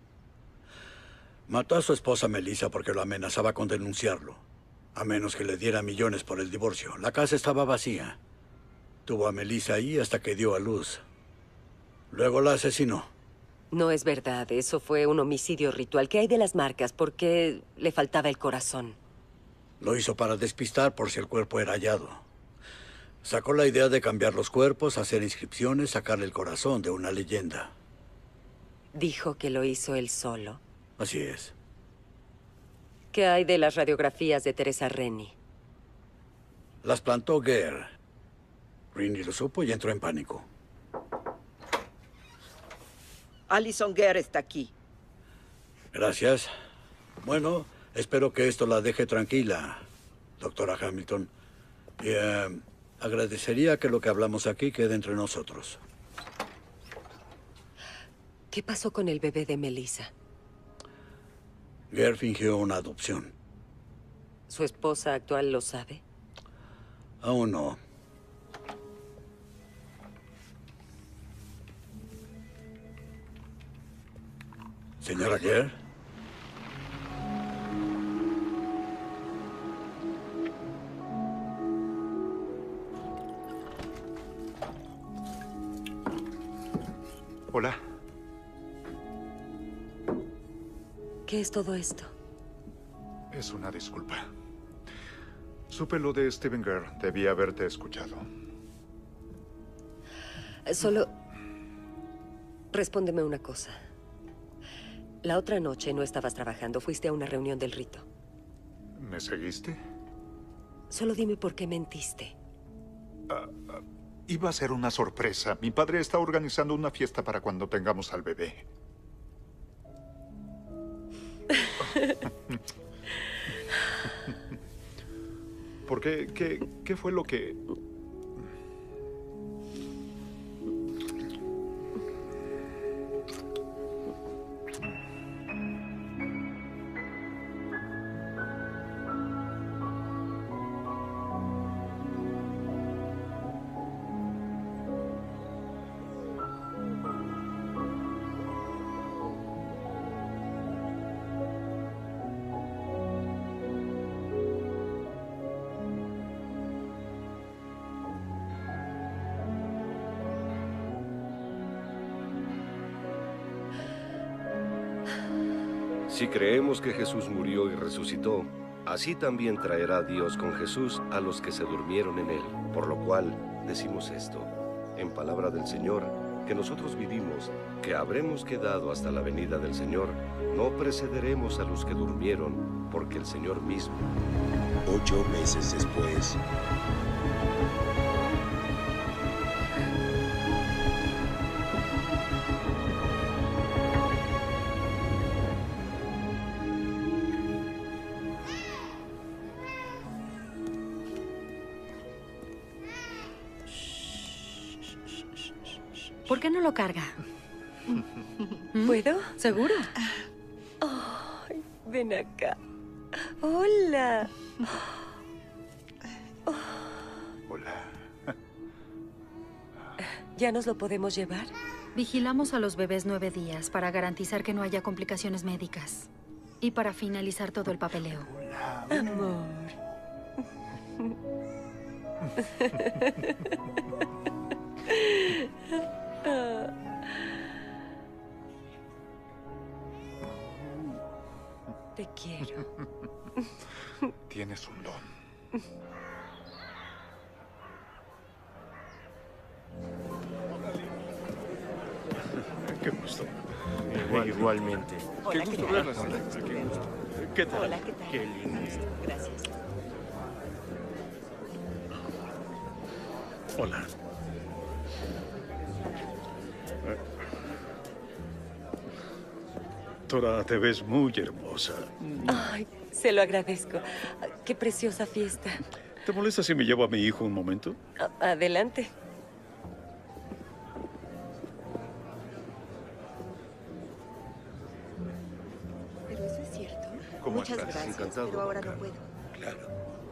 Mató a su esposa Melissa porque lo amenazaba con denunciarlo. A menos que le diera millones por el divorcio. La casa estaba vacía. Tuvo a Melissa ahí hasta que dio a luz. Luego la asesinó. No es verdad. Eso fue un homicidio ritual. ¿Qué hay de las marcas? ¿Por qué le faltaba el corazón? Lo hizo para despistar por si el cuerpo era hallado. Sacó la idea de cambiar los cuerpos, hacer inscripciones, sacarle el corazón de una leyenda. Dijo que lo hizo él solo. Así es. ¿Qué hay de las radiografías de Teresa Rennie? Las plantó Gare. Rennie lo supo y entró en pánico. Allison Gare está aquí. Gracias. Bueno, espero que esto la deje tranquila, doctora Hamilton. Y eh, agradecería que lo que hablamos aquí quede entre nosotros. ¿Qué pasó con el bebé de Melissa? Gare fingió una adopción. ¿Su esposa actual lo sabe? Aún no. Señora Gare. Hola. ¿Qué es todo esto? Es una disculpa. Supe lo de Steven Gare. Debí haberte escuchado. Solo... Respóndeme una cosa. La otra noche no estabas trabajando. Fuiste a una reunión del rito. ¿Me seguiste? Solo dime por qué mentiste. Uh, uh, iba a ser una sorpresa. Mi padre está organizando una fiesta para cuando tengamos al bebé. ¿Por qué? ¿Qué, qué fue lo que...? Si creemos que Jesús murió y resucitó, así también traerá Dios con Jesús a los que se durmieron en él. Por lo cual decimos esto, en palabra del Señor, que nosotros vivimos, que habremos quedado hasta la venida del Señor, no precederemos a los que durmieron, porque el Señor mismo. Ocho meses después. ¿Por qué no lo carga? ¿Puedo? ¿Seguro? Ay, ven acá. Hola. Hola. ¿Ya nos lo podemos llevar? Vigilamos a los bebés nueve días para garantizar que no haya complicaciones médicas. Y para finalizar todo el papeleo. Amor. Te quiero. Tienes un don. Qué gusto. Igual, igualmente. Qué gusto verlas. ¿Qué tal? Hola, ¿qué tal? Qué lindo. Gracias. Hola. Tora, te ves muy hermosa. Ay, se lo agradezco. Qué preciosa fiesta. ¿Te molesta si me llevo a mi hijo un momento? A- Adelante. Pero eso es cierto. ¿Cómo Muchas estás? gracias, Encantado, pero ahora Wonka. no puedo. Claro.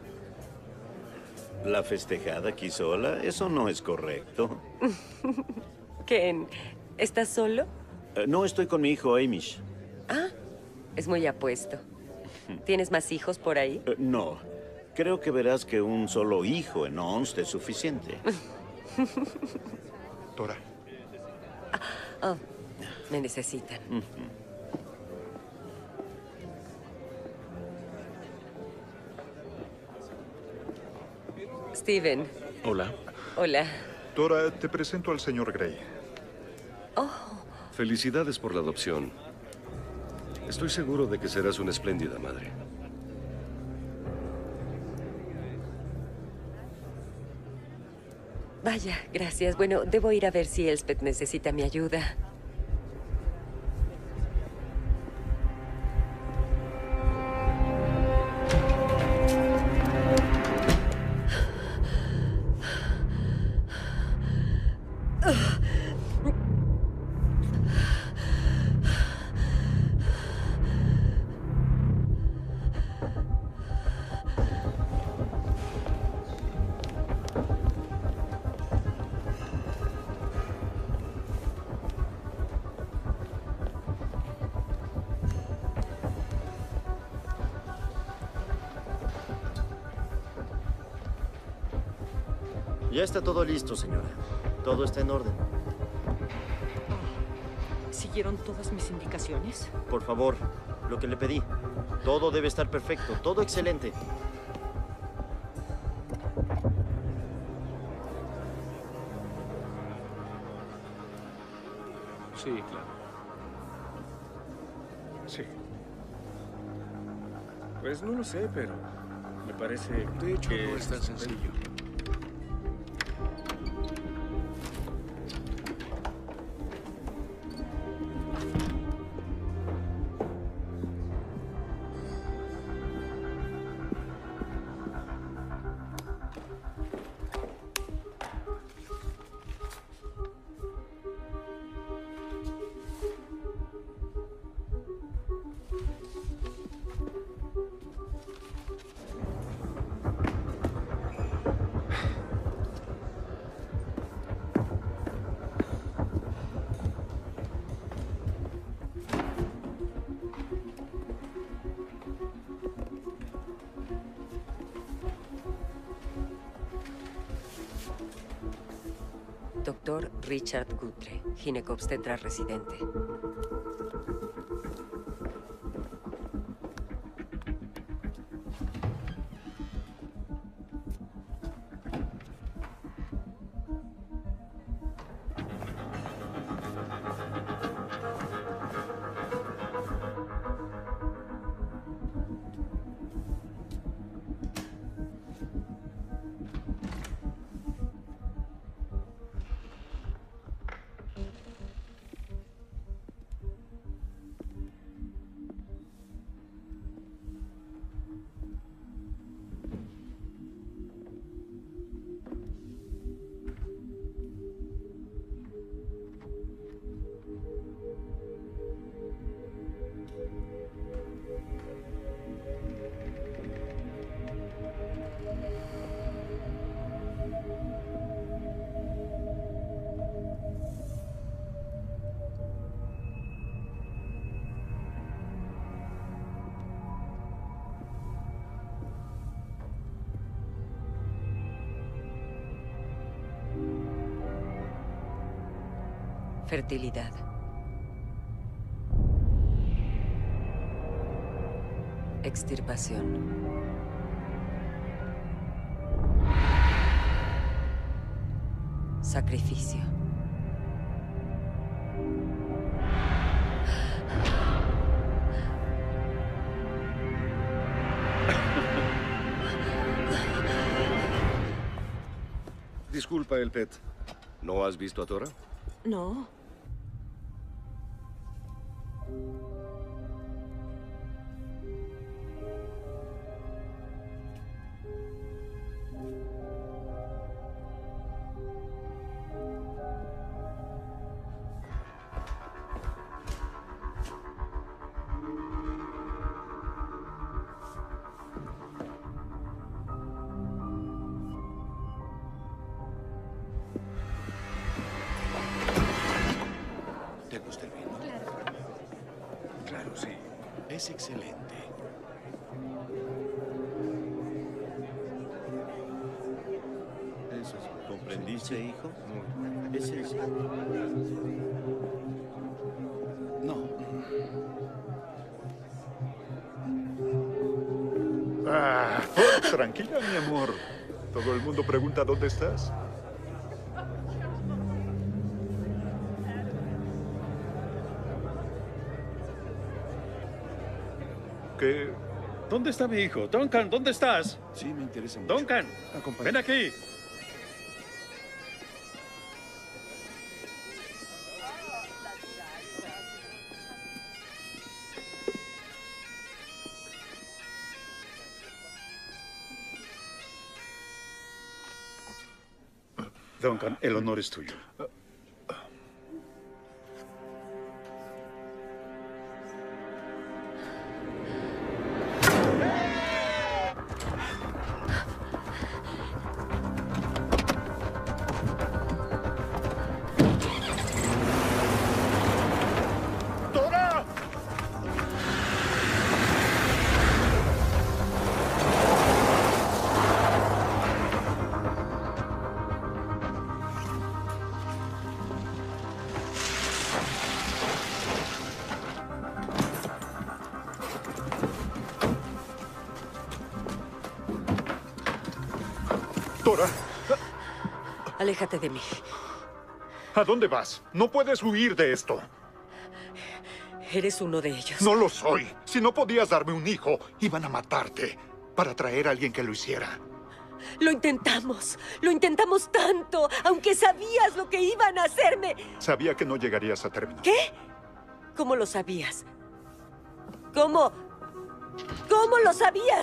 ¿La festejada aquí sola? Eso no es correcto. Ken, ¿estás solo? Eh, no estoy con mi hijo, Amish. Ah, es muy apuesto. ¿Tienes más hijos por ahí? Eh, no. Creo que verás que un solo hijo en Onst es suficiente. Tora. Oh, me necesitan. Steven. Hola. Hola. Tora, te presento al señor Gray. Oh, Felicidades por la adopción. Estoy seguro de que serás una espléndida madre. vaya, gracias. Bueno, debo ir a ver si Elspeth necesita mi ayuda. Ya está todo listo, señora. Todo está en orden. ¿Siguieron todas mis indicaciones? Por favor, lo que le pedí. Todo debe estar perfecto, todo excelente. Sí, claro. Sí. Pues no lo sé, pero me parece De hecho, que no es tan sencillo. Doctor Richard Guthrie, ginecobstetra residente. Fertilidad. Extirpación. Sacrificio. Disculpa, Elpet. ¿No has visto a Tora? No. ¿Te gusta el vino? Claro. Claro, sí. Es excelente. Eso es. ¿Comprendiste, hijo? Es eso. No. Ah, oh, tranquila, mi amor. Todo el mundo pregunta dónde estás. ¿Qué? ¿Dónde está mi hijo? Duncan, ¿dónde estás? Sí, me interesa mucho. Duncan, ven aquí. Duncan, el honor es tuyo. Tora, Aléjate de mí. ¿a dónde vas? No puedes huir de esto. Eres uno de ellos. No lo soy. Si no podías darme un hijo, iban a matarte para traer a alguien que lo hiciera. Lo intentamos. Lo intentamos tanto, aunque sabías lo que iban a hacerme. Sabía que no llegarías a término. ¿Qué? ¿Cómo lo sabías? ¿Cómo? ¿Cómo lo sabías?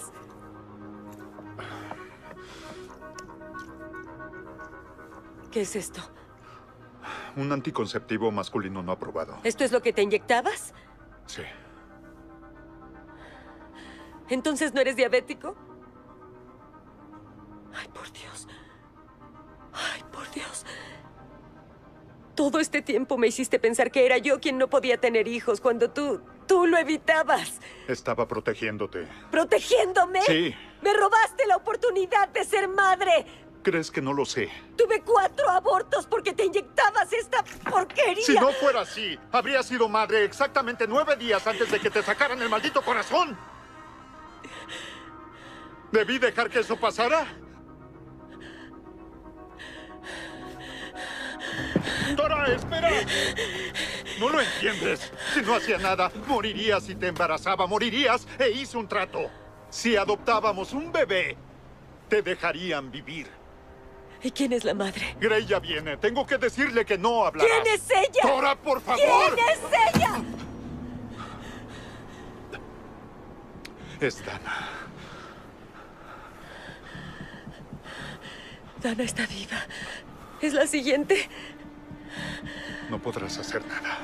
¿Qué es esto? Un anticonceptivo masculino no aprobado. ¿Esto es lo que te inyectabas? Sí. ¿Entonces no eres diabético? Ay, por Dios. Ay, por Dios. Todo este tiempo me hiciste pensar que era yo quien no podía tener hijos cuando tú, tú lo evitabas. Estaba protegiéndote. ¿Protegiéndome? Sí. Me robaste la oportunidad de ser madre. ¿Crees que no lo sé? Tuve cuatro abortos porque te inyectabas esta porquería. Si no fuera así, habría sido madre exactamente nueve días antes de que te sacaran el maldito corazón. ¿Debí dejar que eso pasara? ¡Tora, espera! No lo entiendes. Si no hacía nada, morirías si te embarazaba, morirías e hice un trato. Si adoptábamos un bebé, te dejarían vivir. ¿Y quién es la madre? Grey ya viene. Tengo que decirle que no hablará. ¿Quién es ella? ¡Tora, por favor! ¿Quién es ella? Es Dana. Dana está viva. ¿Es la siguiente? No podrás hacer nada.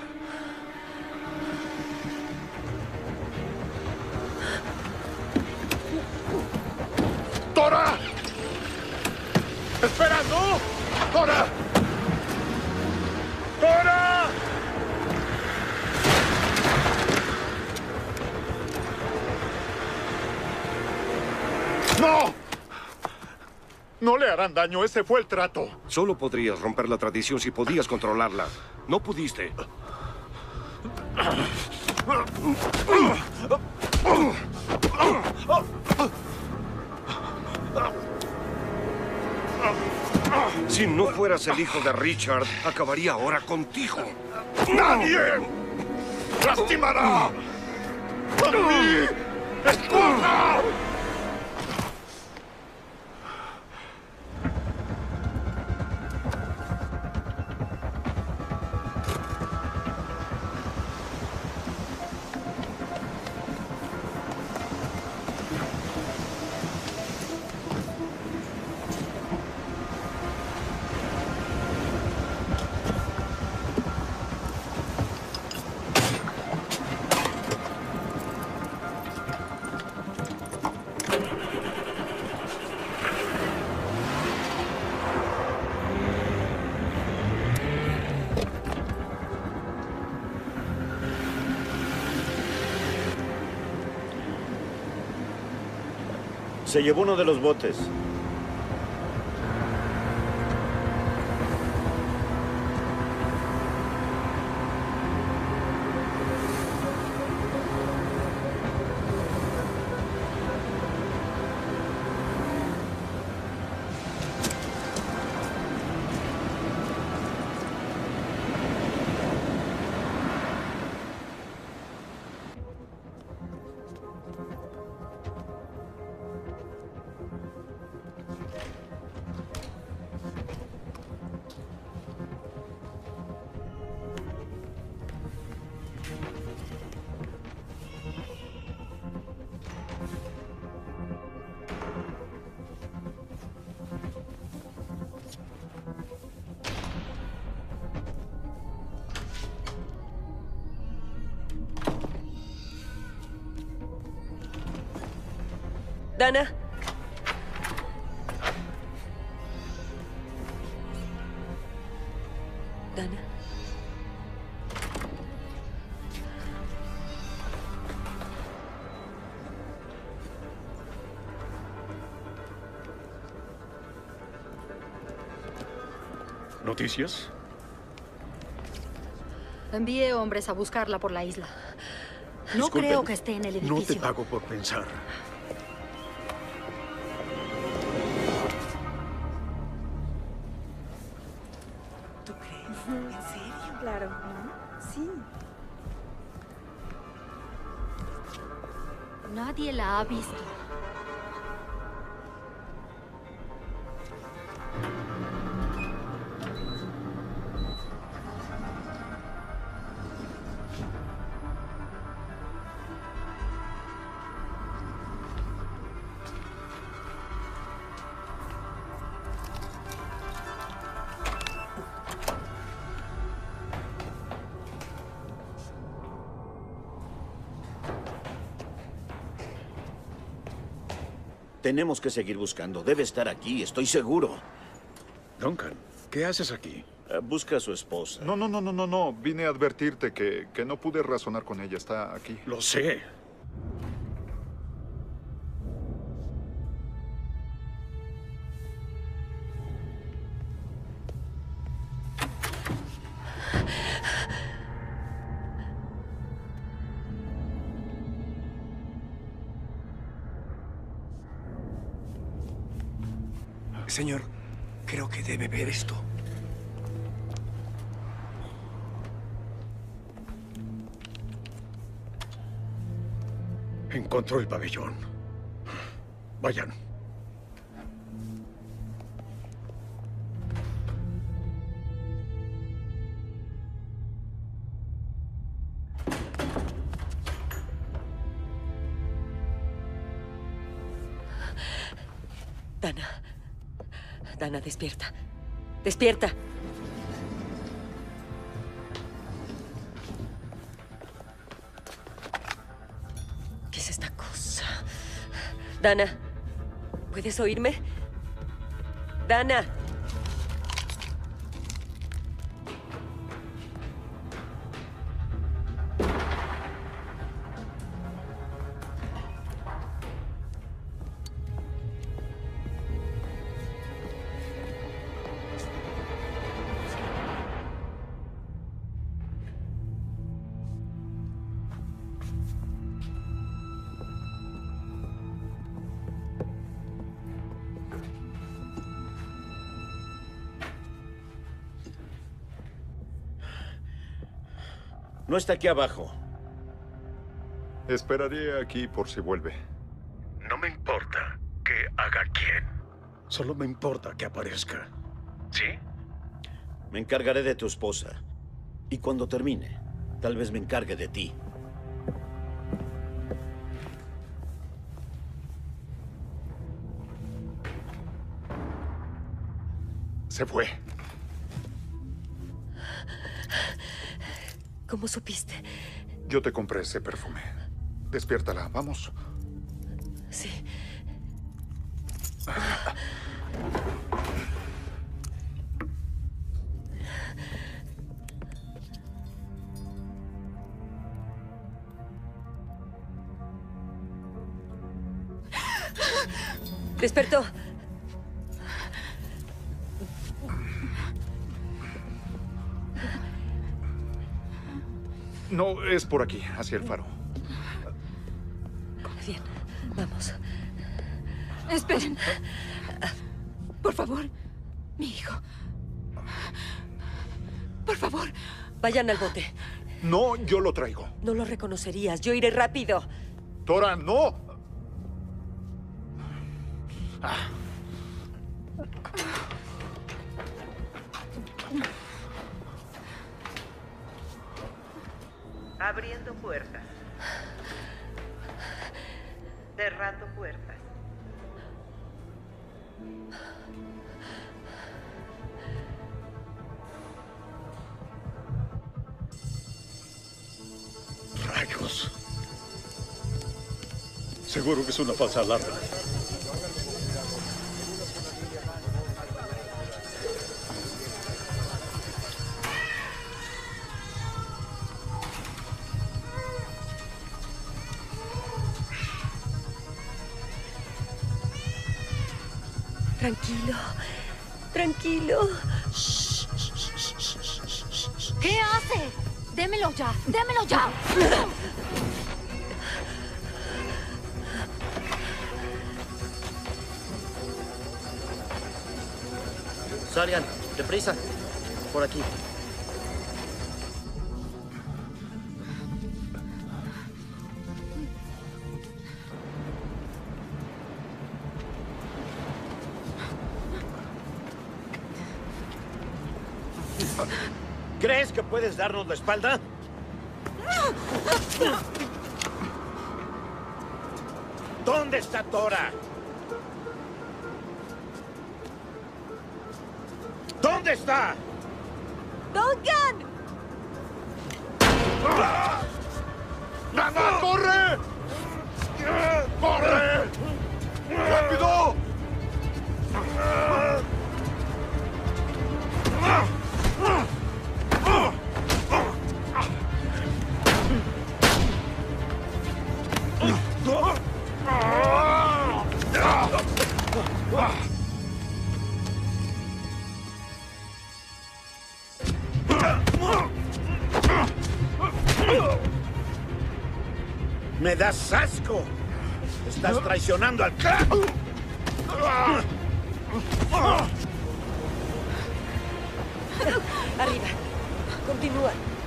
¡Tora! ¡Espera, no! ¡Tora! ¡Tora! ¡No! No le harán daño, ese fue el trato. Solo podrías romper la tradición si podías controlarla. No pudiste. Si no fueras el hijo de Richard, acabaría ahora contigo. ¡Nadie lastimará a mi esposa! Se llevó uno de los botes. Dana. Dana. ¿Noticias? Envié hombres a buscarla por la isla. No Disculpen, creo que esté en el edificio. No te pago por pensar. ¿Tú crees? ¿En serio? Claro, ¿no? Sí. Nadie la ha visto. Tenemos que seguir buscando. Debe estar aquí, estoy seguro. Duncan, ¿qué haces aquí? Uh, busca a su esposa. No, no, no, no, no, no. Vine a advertirte que, que no pude razonar con ella. Está aquí. Lo sé. Señor, creo que debe ver esto. Encontró el pabellón. Vayan. Dana. Dana, despierta. ¡Despierta! ¿Qué es esta cosa? Dana, ¿puedes oírme? Dana. No está aquí abajo. Esperaré aquí por si vuelve. No me importa que haga quién. Solo me importa que aparezca. ¿Sí? Me encargaré de tu esposa. Y cuando termine, tal vez me encargue de ti. Se fue. ¿Cómo supiste? Yo te compré ese perfume. Despiértala, vamos. Sí. Despertó. No, es por aquí, hacia el faro. Bien, vamos. Esperen. Por favor, mi hijo. Por favor. Vayan al bote. No, yo lo traigo. No lo reconocerías. Yo iré rápido. Tora, no. Ah. Abriendo puertas. Cerrando puertas. Rayos. Seguro que es una falsa alarma. Tranquilo. Tranquilo. ¿Qué hace? Démelo ya. Démelo ya. Sarian, deprisa. Por aquí. ¿Crees que puedes darnos la espalda? ¿Dónde está Tora? ¿Dónde está? ¡Duncan! ¡Nada, corre! ¡Corre! ¡Rápido! ¡Me das asco! ¡Estás traicionando al clan! Arriba. Continúa.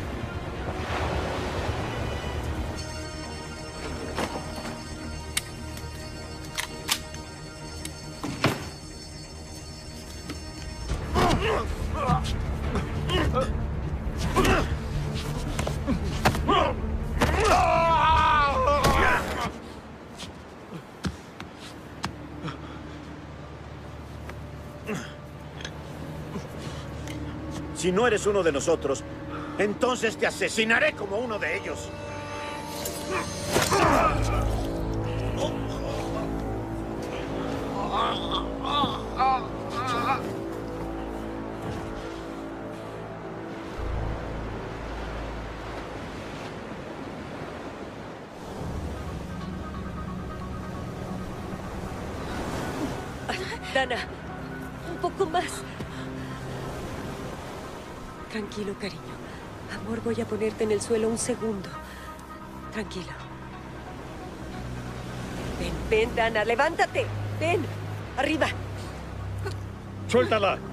Si no eres uno de nosotros, entonces te asesinaré como uno de ellos. Dana, un poco más. Tranquilo, cariño. Amor, voy a ponerte en el suelo un segundo. Tranquilo. Ven, ven, Dana, levántate. Ven, arriba. ¡Suéltala!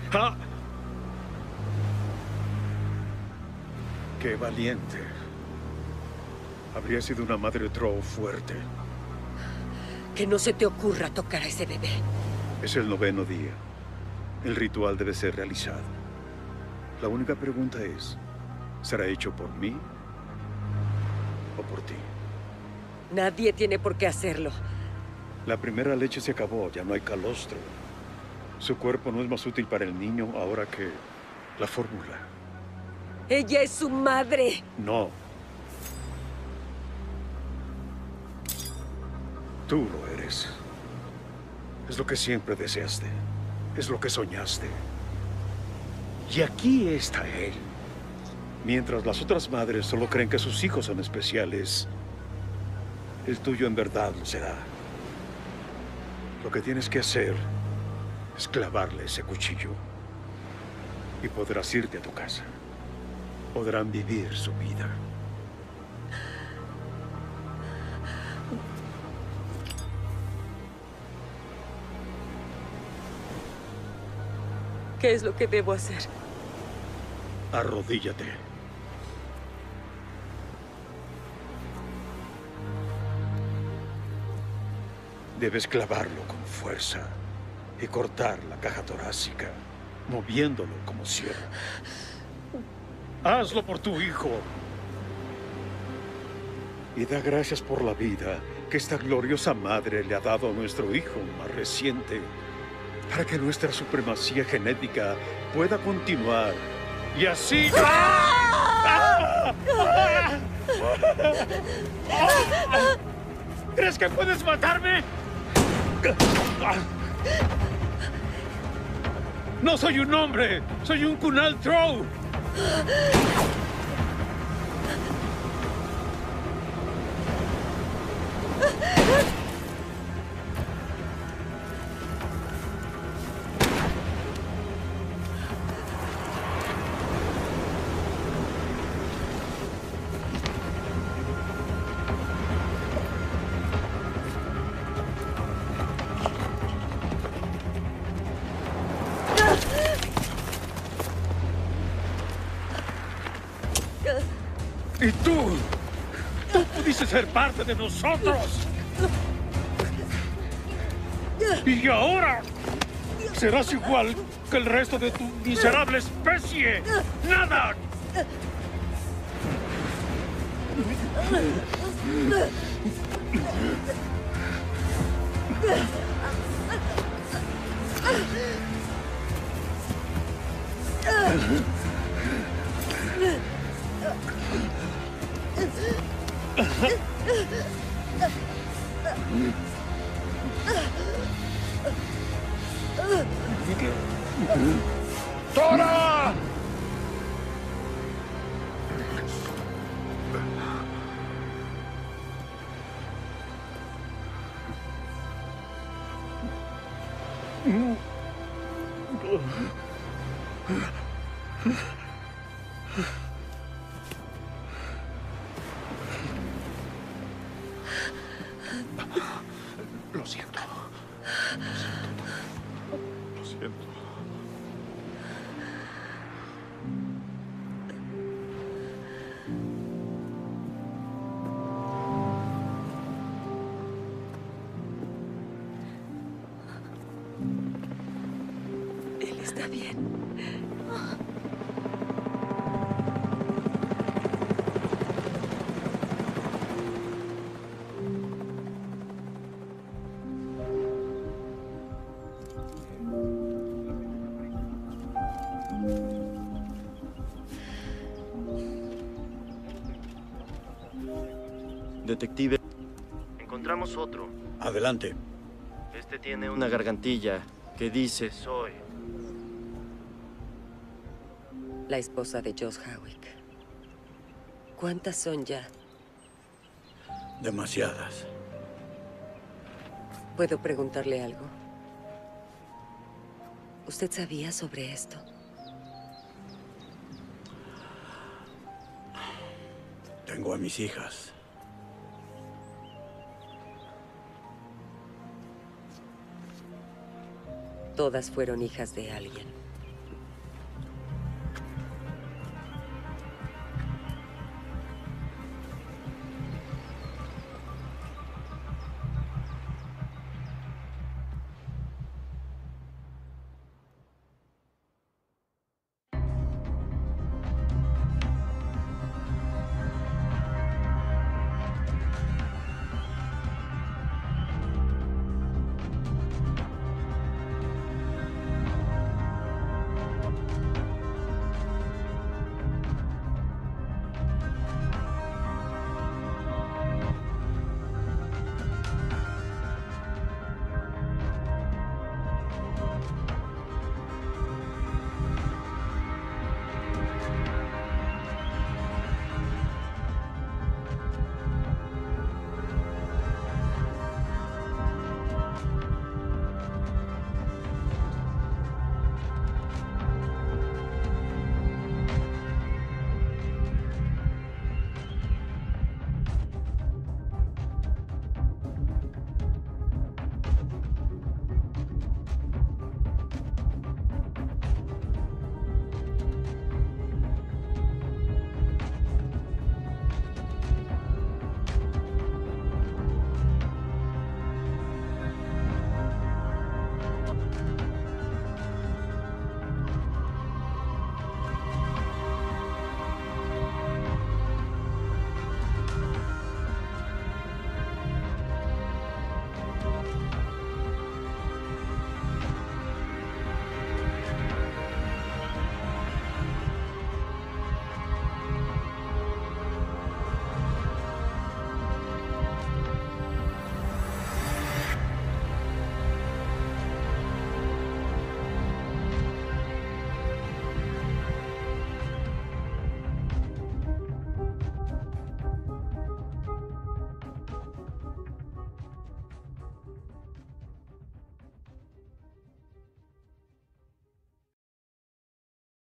¡Ah! ¡Qué valiente! Habría sido una madre Drow fuerte. Que no se te ocurra tocar a ese bebé. Es el noveno día. El ritual debe ser realizado. La única pregunta es, ¿será hecho por mí o por ti? Nadie tiene por qué hacerlo. La primera leche se acabó, ya no hay calostro. Su cuerpo no es más útil para el niño ahora que la fórmula. Ella es su madre. No. Tú lo eres. Es lo que siempre deseaste. Es lo que soñaste. Y aquí está él. Mientras las otras madres solo creen que sus hijos son especiales, el tuyo en verdad lo será. Lo que tienes que hacer es clavarle ese cuchillo. Y podrás irte a tu casa. Podrán vivir su vida. ¿Qué es lo que debo hacer? Arrodíllate. Debes clavarlo con fuerza y cortar la caja torácica, moviéndolo como cierra. Hazlo por tu hijo. Y da gracias por la vida que esta gloriosa madre le ha dado a nuestro hijo más reciente, para que nuestra supremacía genética pueda continuar. Y así... ¡Ah! ¡Ah! ¡Ah! ¿Crees que puedes matarme? No soy un hombre, soy un Kunal Drow. ¿Y tú? ¡Tú pudiste ser parte de nosotros! ¡Y ahora! Serás igual que el resto de tu miserable especie. ¡Nada! ¡Tora! Lo siento. Lo siento. Él está bien. Detective, encontramos otro. Adelante. Este tiene una gargantilla que dice soy. La esposa de Josh Hawick. ¿Cuántas son ya? Demasiadas. ¿Puedo preguntarle algo? ¿Usted sabía sobre esto? Tengo a mis hijas. Todas fueron hijas de alguien.